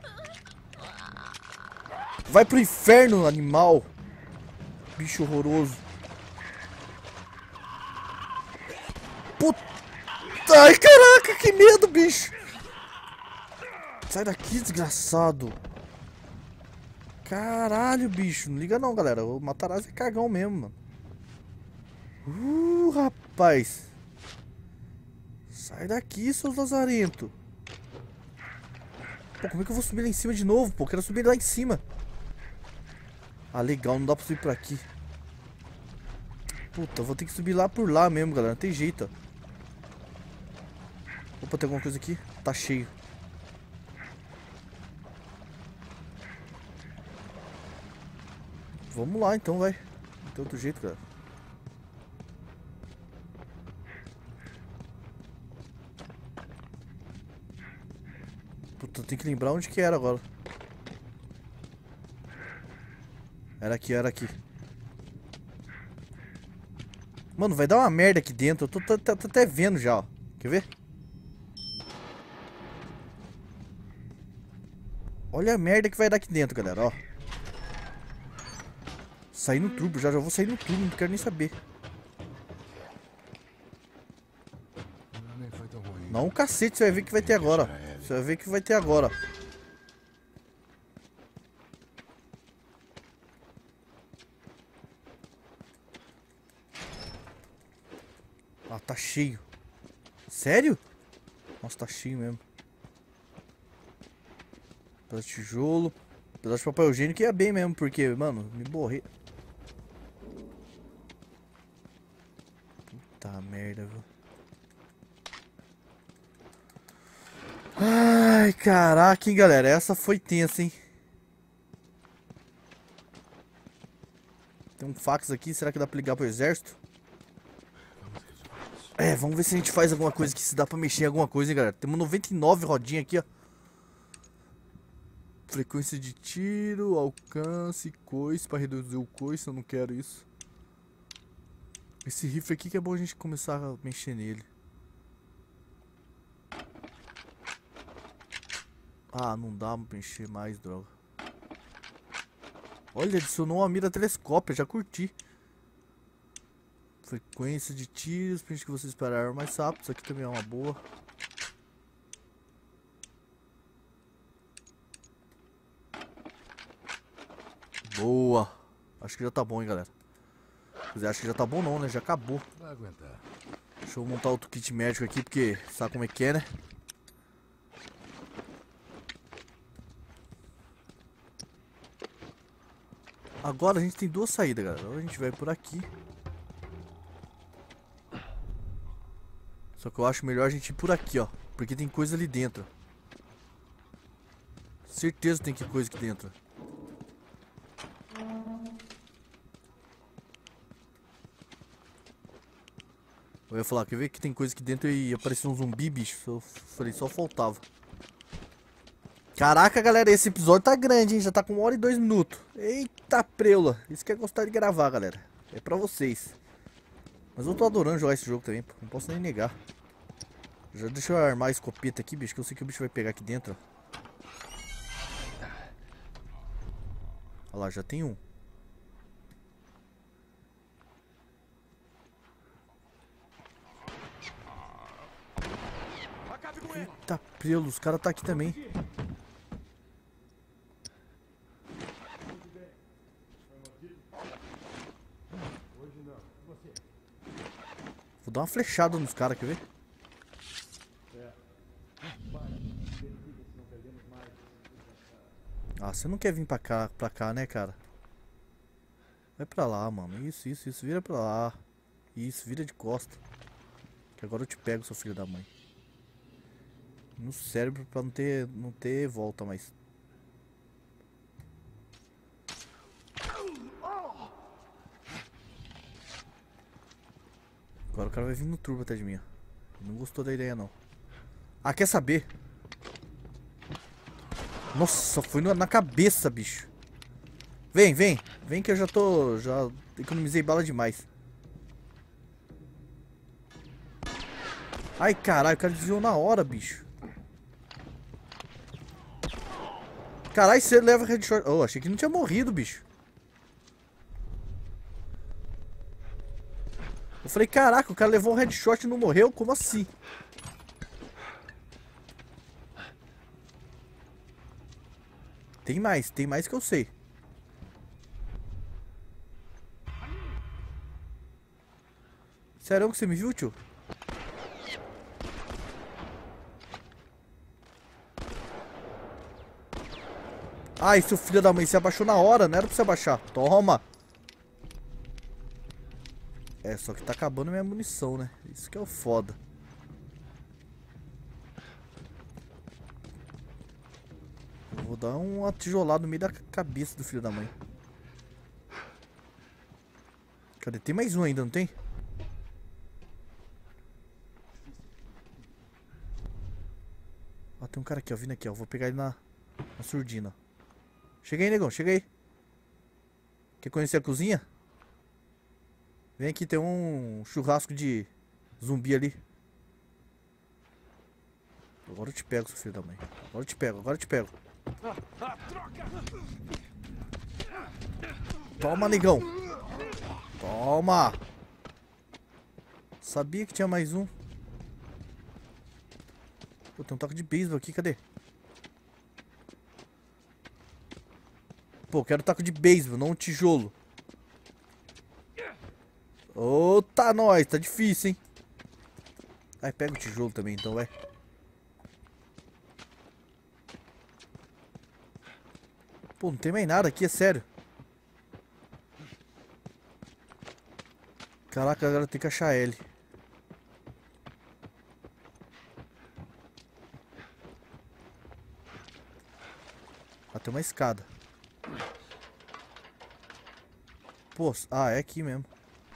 Vai pro inferno, animal. Bicho horroroso. Puta. Ai, caraca, que medo, bicho. Sai daqui, desgraçado. Caralho, bicho. Não liga não, galera. O Matarazzo é cagão mesmo, mano. Rapaz. Sai daqui, seus lazarentos. Pô, como é que eu vou subir lá em cima de novo, pô? Quero subir lá em cima. Ah, legal. Não dá pra subir por aqui. Puta, vou ter que subir lá por lá mesmo, galera. Não tem jeito, ó. Opa, tem alguma coisa aqui? Tá cheio. Vamos lá, então, vai. Não tem outro jeito, cara. Puta, eu tenho que lembrar onde que era agora. Era aqui. Mano, vai dar uma merda aqui dentro. Eu tô até vendo já, ó. Quer ver? Olha a merda que vai dar aqui dentro, galera, ó. Sair no turbo, já vou sair no turbo, não quero nem saber. Nem foi tão ruim. Não, cacete, você vai ver que vai ter agora. Você vai ver que vai ter agora. Ah, tá cheio. Sério? Nossa, tá cheio mesmo. Pedaço de tijolo. Pedaço de papel higiênico ia bem mesmo, porque, mano, me borrei. Puta merda, viu? Ai, caraca, hein, galera. Essa foi tensa, hein? Tem um fax aqui. Será que dá pra ligar pro exército? É, vamos ver se a gente faz alguma coisa aqui. Se dá pra mexer em alguma coisa, hein, galera. Temos 99 rodinhas aqui, ó. Frequência de tiro, alcance, coice. Pra reduzir o coice, eu não quero isso. Esse rifle aqui que é bom a gente começar a mexer nele. Ah, não dá pra mexer mais, droga. Olha, adicionou uma mira telescópia, já curti. Frequência de tiros, print que você esperar mais rápido. Isso aqui também é uma boa. Boa. Acho que já tá bom, hein, galera. Quer dizer, acho que já tá bom não, né? Já acabou. Vai aguentar. Deixa eu montar outro kit médico aqui, porque sabe como é que é, né? Agora a gente tem duas saídas, galera. Ou a gente vai por aqui. Só que eu acho melhor a gente ir por aqui, ó. Porque tem coisa ali dentro. Certeza que tem coisa aqui dentro. Eu ia falar, quer ver que tem coisa aqui dentro e apareceu um zumbi, bicho. Eu falei, só faltava. Caraca, galera, esse episódio tá grande, hein? Já tá com 1 hora e 2 minutos. Eita preula. Isso que é gostar de gravar, galera. É pra vocês. Mas eu tô adorando jogar esse jogo também, pô. Não posso nem negar. Já deixa eu armar a escopeta aqui, bicho, que eu sei que o bicho vai pegar aqui dentro, ó. Olha lá, já tem um. Eita preula, os caras tá aqui também. Vou dar uma flechada nos caras, quer ver? Ah, você não quer vir pra cá, né, cara? Vai pra lá, mano. Isso. Vira pra lá. Isso, vira de costa. Que agora eu te pego, seu filho da mãe. No cérebro pra não ter volta mais. Agora o cara vai vir no turbo até de mim, ó. Não gostou da ideia, não. Ah, quer saber? Nossa, foi na cabeça, bicho. Vem que eu já economizei bala demais. Ai, caralho, o cara desviou na hora, bicho. Caralho, você leva headshot. Oh, achei que não tinha morrido, bicho. Eu falei, caraca, o cara levou um headshot e não morreu? Como assim? Tem mais que eu sei. Sério que você me viu, tio? Ai, seu filho da mãe, você abaixou na hora, não era pra você abaixar. Toma! É, só que tá acabando minha munição, né? Isso que é o foda. Eu vou dar uma tijolada no meio da cabeça do filho da mãe. Cadê? Tem mais um ainda, não tem? Ó, tem um cara aqui, ó, vindo aqui, ó. Vou pegar ele na surdina. Chega aí, negão, chega aí. Quer conhecer a cozinha? Vem aqui, tem um churrasco de zumbi ali. Agora eu te pego, seu filho da mãe. Agora eu te pego. Toma, negão. Toma. Sabia que tinha mais um. Pô, tem um taco de beisebol aqui, cadê? Pô, quero taco de beisebol, não um tijolo. Ô, tá nóis, tá difícil, hein? Ai, pega o tijolo também, então, vai. Pô, não tem mais nada aqui, é sério. Caraca, agora tem que achar L. Ah, tem uma escada. Pô, ah, é aqui mesmo.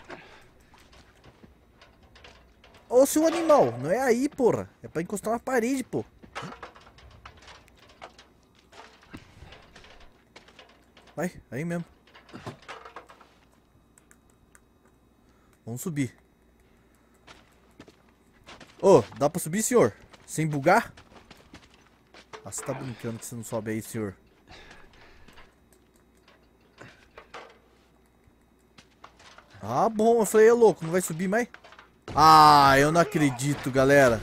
Ô, seu animal, não é aí, porra. É pra encostar na parede, pô. Vai, aí mesmo. Vamos subir. Ô, dá pra subir, senhor? Sem bugar? Ah, você tá brincando que você não sobe aí, senhor. Ah, bom. Eu falei, é louco, não vai subir mais? Ah, eu não acredito, galera.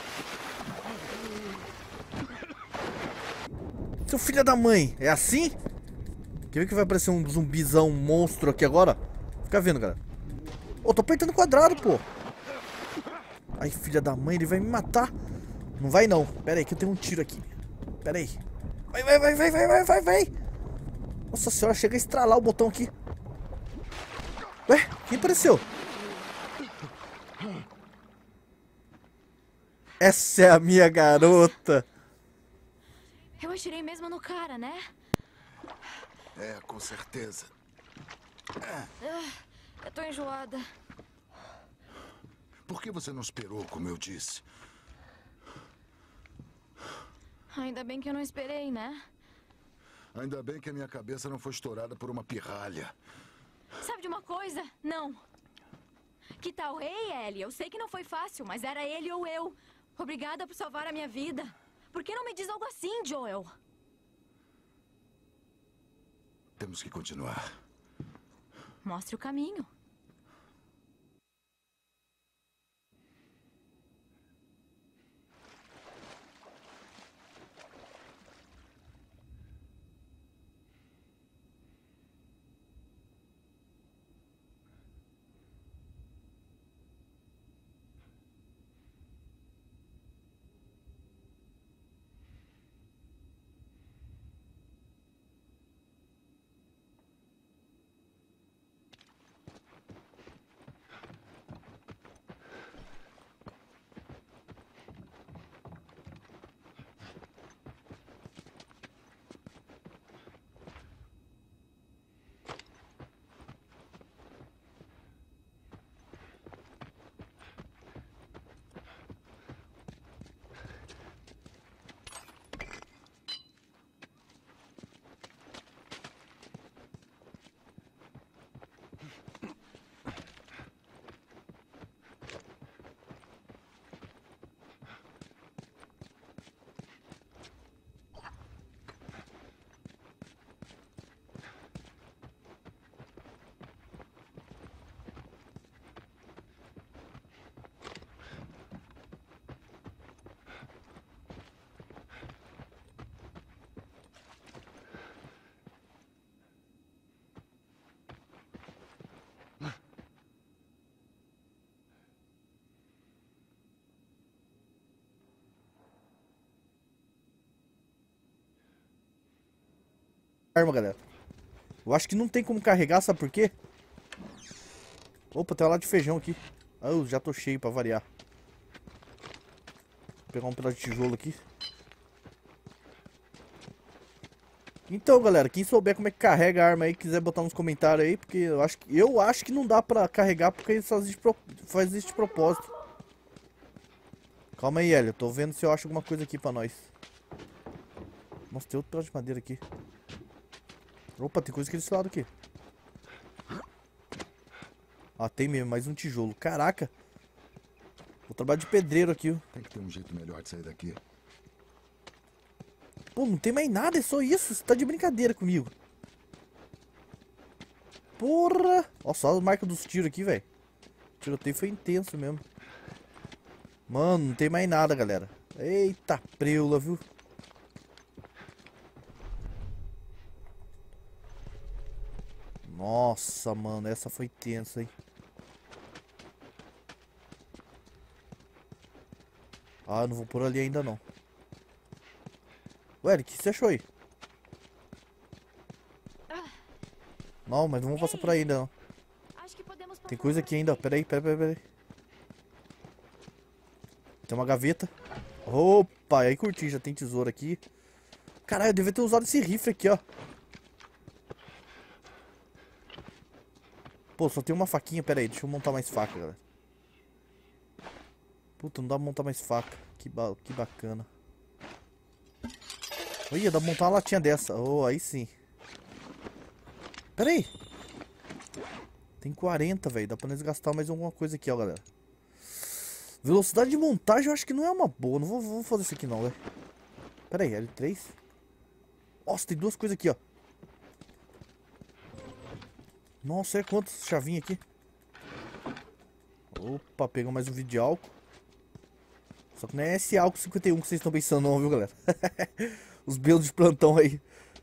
Seu filho da mãe, é assim? Quer ver que vai aparecer um zumbizão, um monstro aqui agora? Fica vendo, galera. Ô, tô apertando quadrado, pô. Ai, filha da mãe, ele vai me matar. Não vai não. Pera aí que eu tenho um tiro aqui. Pera aí. Vai. Nossa senhora, chega a estralar o botão aqui. Ué, quem apareceu? Essa é a minha garota. Eu atirei mesmo no cara, né? É, com certeza. Eu tô enjoada. Por que você não esperou, como eu disse? Ainda bem que eu não esperei, né? Ainda bem que a minha cabeça não foi estourada por uma pirralha. Sabe de uma coisa? Não. Que tal? Ei, Ellie, eu sei que não foi fácil, mas era ele ou eu. Obrigada por salvar a minha vida. Por que não me diz algo assim, Joel? Temos que continuar. Mostre o caminho. Arma, galera. Eu acho que não tem como carregar, sabe por quê? Opa, tem uma lata de feijão aqui. Ah, eu já tô cheio pra variar. Vou pegar um pedaço de tijolo aqui. Então, galera, quem souber como é que carrega a arma aí, quiser botar nos comentários aí, porque eu acho que não dá pra carregar porque ele faz isso de propósito. Calma aí, Hélio, tô vendo se eu acho alguma coisa aqui pra nós. Nossa, tem outro pedaço de madeira aqui. Opa, tem coisa aqui desse lado aqui. Ah, tem mesmo, mais um tijolo. Caraca. Vou trabalhar de pedreiro aqui, ó. Tem que ter um jeito melhor de sair daqui. Pô, não tem mais nada, é só isso. Você tá de brincadeira comigo. Porra! Ó, só as marcas dos tiros aqui, velho. O tiroteio foi intenso mesmo. Mano, não tem mais nada, galera. Eita preula, viu? Nossa, mano, essa foi tensa, hein? Ah, eu não vou por ali ainda não. Ué, o que você achou aí? Não, mas não vamos passar por aí ainda não. Acho que podemos Tem passar coisa por aqui ainda, ó. Peraí. Tem uma gaveta. Opa, aí curti, já tem tesouro aqui. Caralho, eu devia ter usado esse rifle aqui, ó. Pô, só tem uma faquinha, pera aí, deixa eu montar mais faca, galera. Puta, não dá pra montar mais faca. Que bacana. Olha, dá pra montar uma latinha dessa. Oh, aí sim. Pera aí. Tem 40, velho. Dá pra nós gastar mais alguma coisa aqui, ó, galera. Velocidade de montagem eu acho que não é uma boa. Não vou fazer isso aqui não, velho. Pera aí, L3. Nossa, tem duas coisas aqui, ó. Nossa, é quantas chavinhas aqui? Opa, pegou mais um vidro de álcool. Só que não é esse álcool 51 que vocês estão pensando não, viu, galera? Os belos de plantão aí.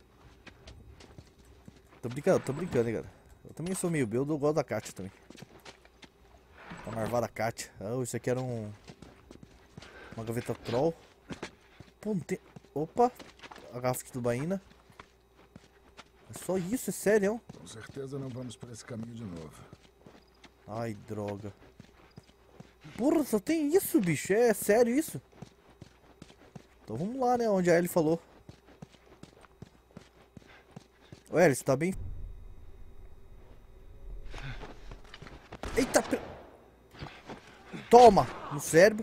Tô brincando, hein, galera. Eu também sou meio beldo, eu gosto da Kátia também. Tá marvada a Kátia. Oh, isso aqui era uma gaveta troll. Pô, não tem... Opa, a garrafa de tubaína. É só isso, é sério, hein? Com certeza não vamos por esse caminho de novo. Ai, droga. Porra, só tem isso, bicho. É sério isso? Então vamos lá, né? Onde a Ellie falou. Ô, Ellie, você tá bem... Eita! Toma! No cérebro.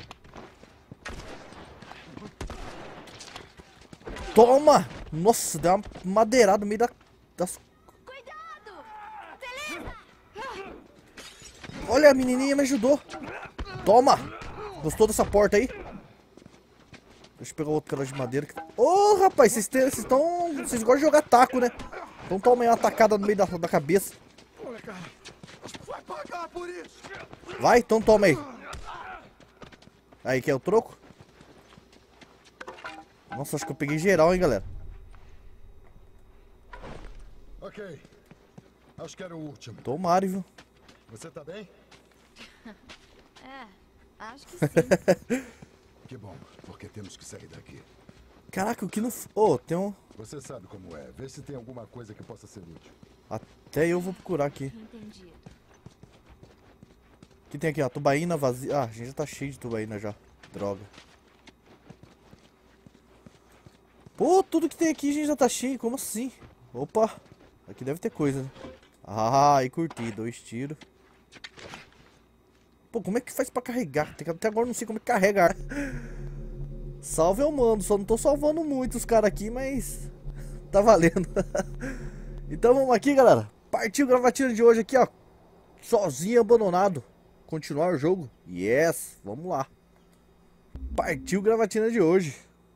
Toma! Nossa, deu uma madeirada no meio das... Cuidado! Beleza! Olha, a menininha me ajudou. Toma! Gostou dessa porta aí? Deixa eu pegar outro cara de madeira. Ô, rapaz, vocês gostam de jogar taco, né? Então toma aí uma tacada no meio da cabeça. Vai pagar por isso! Vai, então toma aí. Aí, quer o troco? Nossa, acho que eu peguei geral, hein, galera. Ok. Acho que era o último. Tomara, viu? Você tá bem? É, acho que sim. Que bom, porque temos que sair daqui. Caraca, o que não... Ô, tem um... Você sabe como é. Vê se tem alguma coisa que possa ser útil. Até eu vou procurar aqui. Entendi. O que tem aqui, ó? Tubaína vazia. Ah, a gente já tá cheio de tubaína já. Droga. Pô, tudo que tem aqui a gente já tá cheio. Como assim? Opa. Aqui deve ter coisa, né? Ah, aí curti. 2 tiros. Pô, como é que faz pra carregar? Até agora eu não sei como é que carrega. Salve eu mando. Só não tô salvando muito os caras aqui, mas... Tá valendo. Então vamos aqui, galera. Partiu gravatina de hoje aqui, ó. Sozinho, abandonado. Continuar o jogo. Yes, vamos lá. Partiu gravatina de hoje.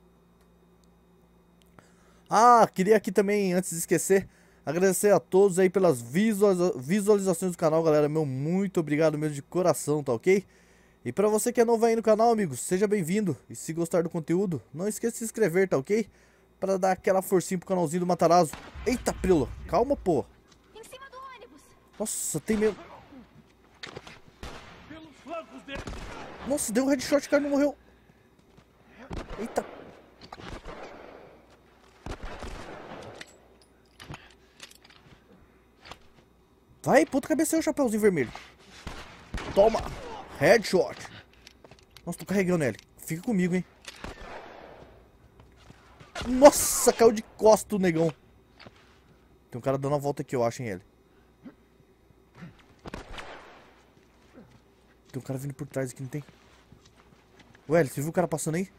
Ah, queria aqui também, antes de esquecer, agradecer a todos aí pelas visualizações do canal, galera. Meu, muito obrigado mesmo de coração, tá ok? E pra você que é novo aí no canal, amigos, seja bem-vindo. E se gostar do conteúdo, não esqueça de se inscrever, tá ok? Pra dar aquela forcinha pro canalzinho do Matarazzo. Eita, Prilo, calma, pô. Em cima do ônibus! Nossa, tem mesmo. Pelos flancos dele! Nossa, deu um headshot, o cara não morreu. Eita. Vai, puta, cabeceio o chapéuzinho vermelho. Toma. Headshot. Nossa, tô carregando ele. Fica comigo, hein. Nossa, caiu de costa o negão. Tem um cara dando a volta aqui, eu acho, hein, ele. Tem um cara vindo por trás aqui, não tem? Ué, você viu o cara passando aí?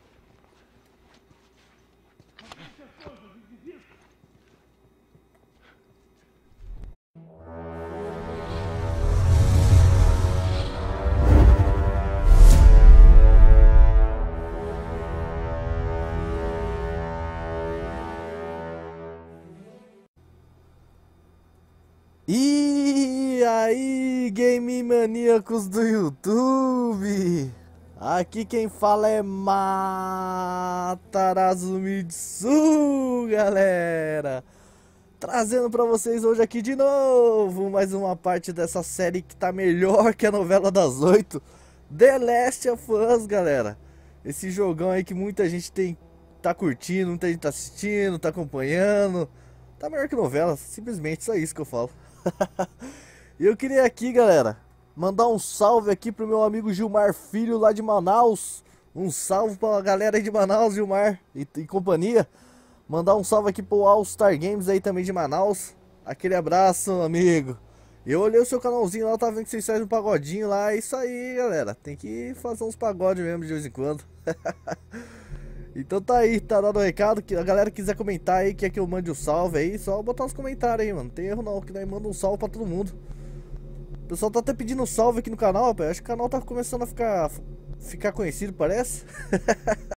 E maníacos do YouTube! Aqui quem fala é Matarazzo Mitsu, galera! Trazendo pra vocês hoje aqui de novo mais uma parte dessa série que tá melhor que a novela das 8, The Last of Us, galera. Esse jogão aí que muita gente tá curtindo, muita gente tá assistindo, tá acompanhando. Tá melhor que novela, simplesmente só isso que eu falo. E eu queria aqui, galera, mandar um salve aqui pro meu amigo Gilmar Filho lá de Manaus. Um salve pra galera aí de Manaus, Gilmar e companhia. Mandar um salve aqui pro All Star Games aí também de Manaus. Aquele abraço, amigo. Eu olhei o seu canalzinho lá, tava vendo que vocês fazem um pagodinho lá. É isso aí, galera. Tem que fazer uns pagodes mesmo de vez em quando. Então tá aí, tá dado o recado. Que a galera quiser comentar aí, quer que eu mande um salve aí, só botar os comentários aí, mano. Não tem erro não, que daí manda um salve pra todo mundo. O pessoal tá até pedindo um salve aqui no canal, rapaz. Acho que o canal tá começando a ficar conhecido, parece.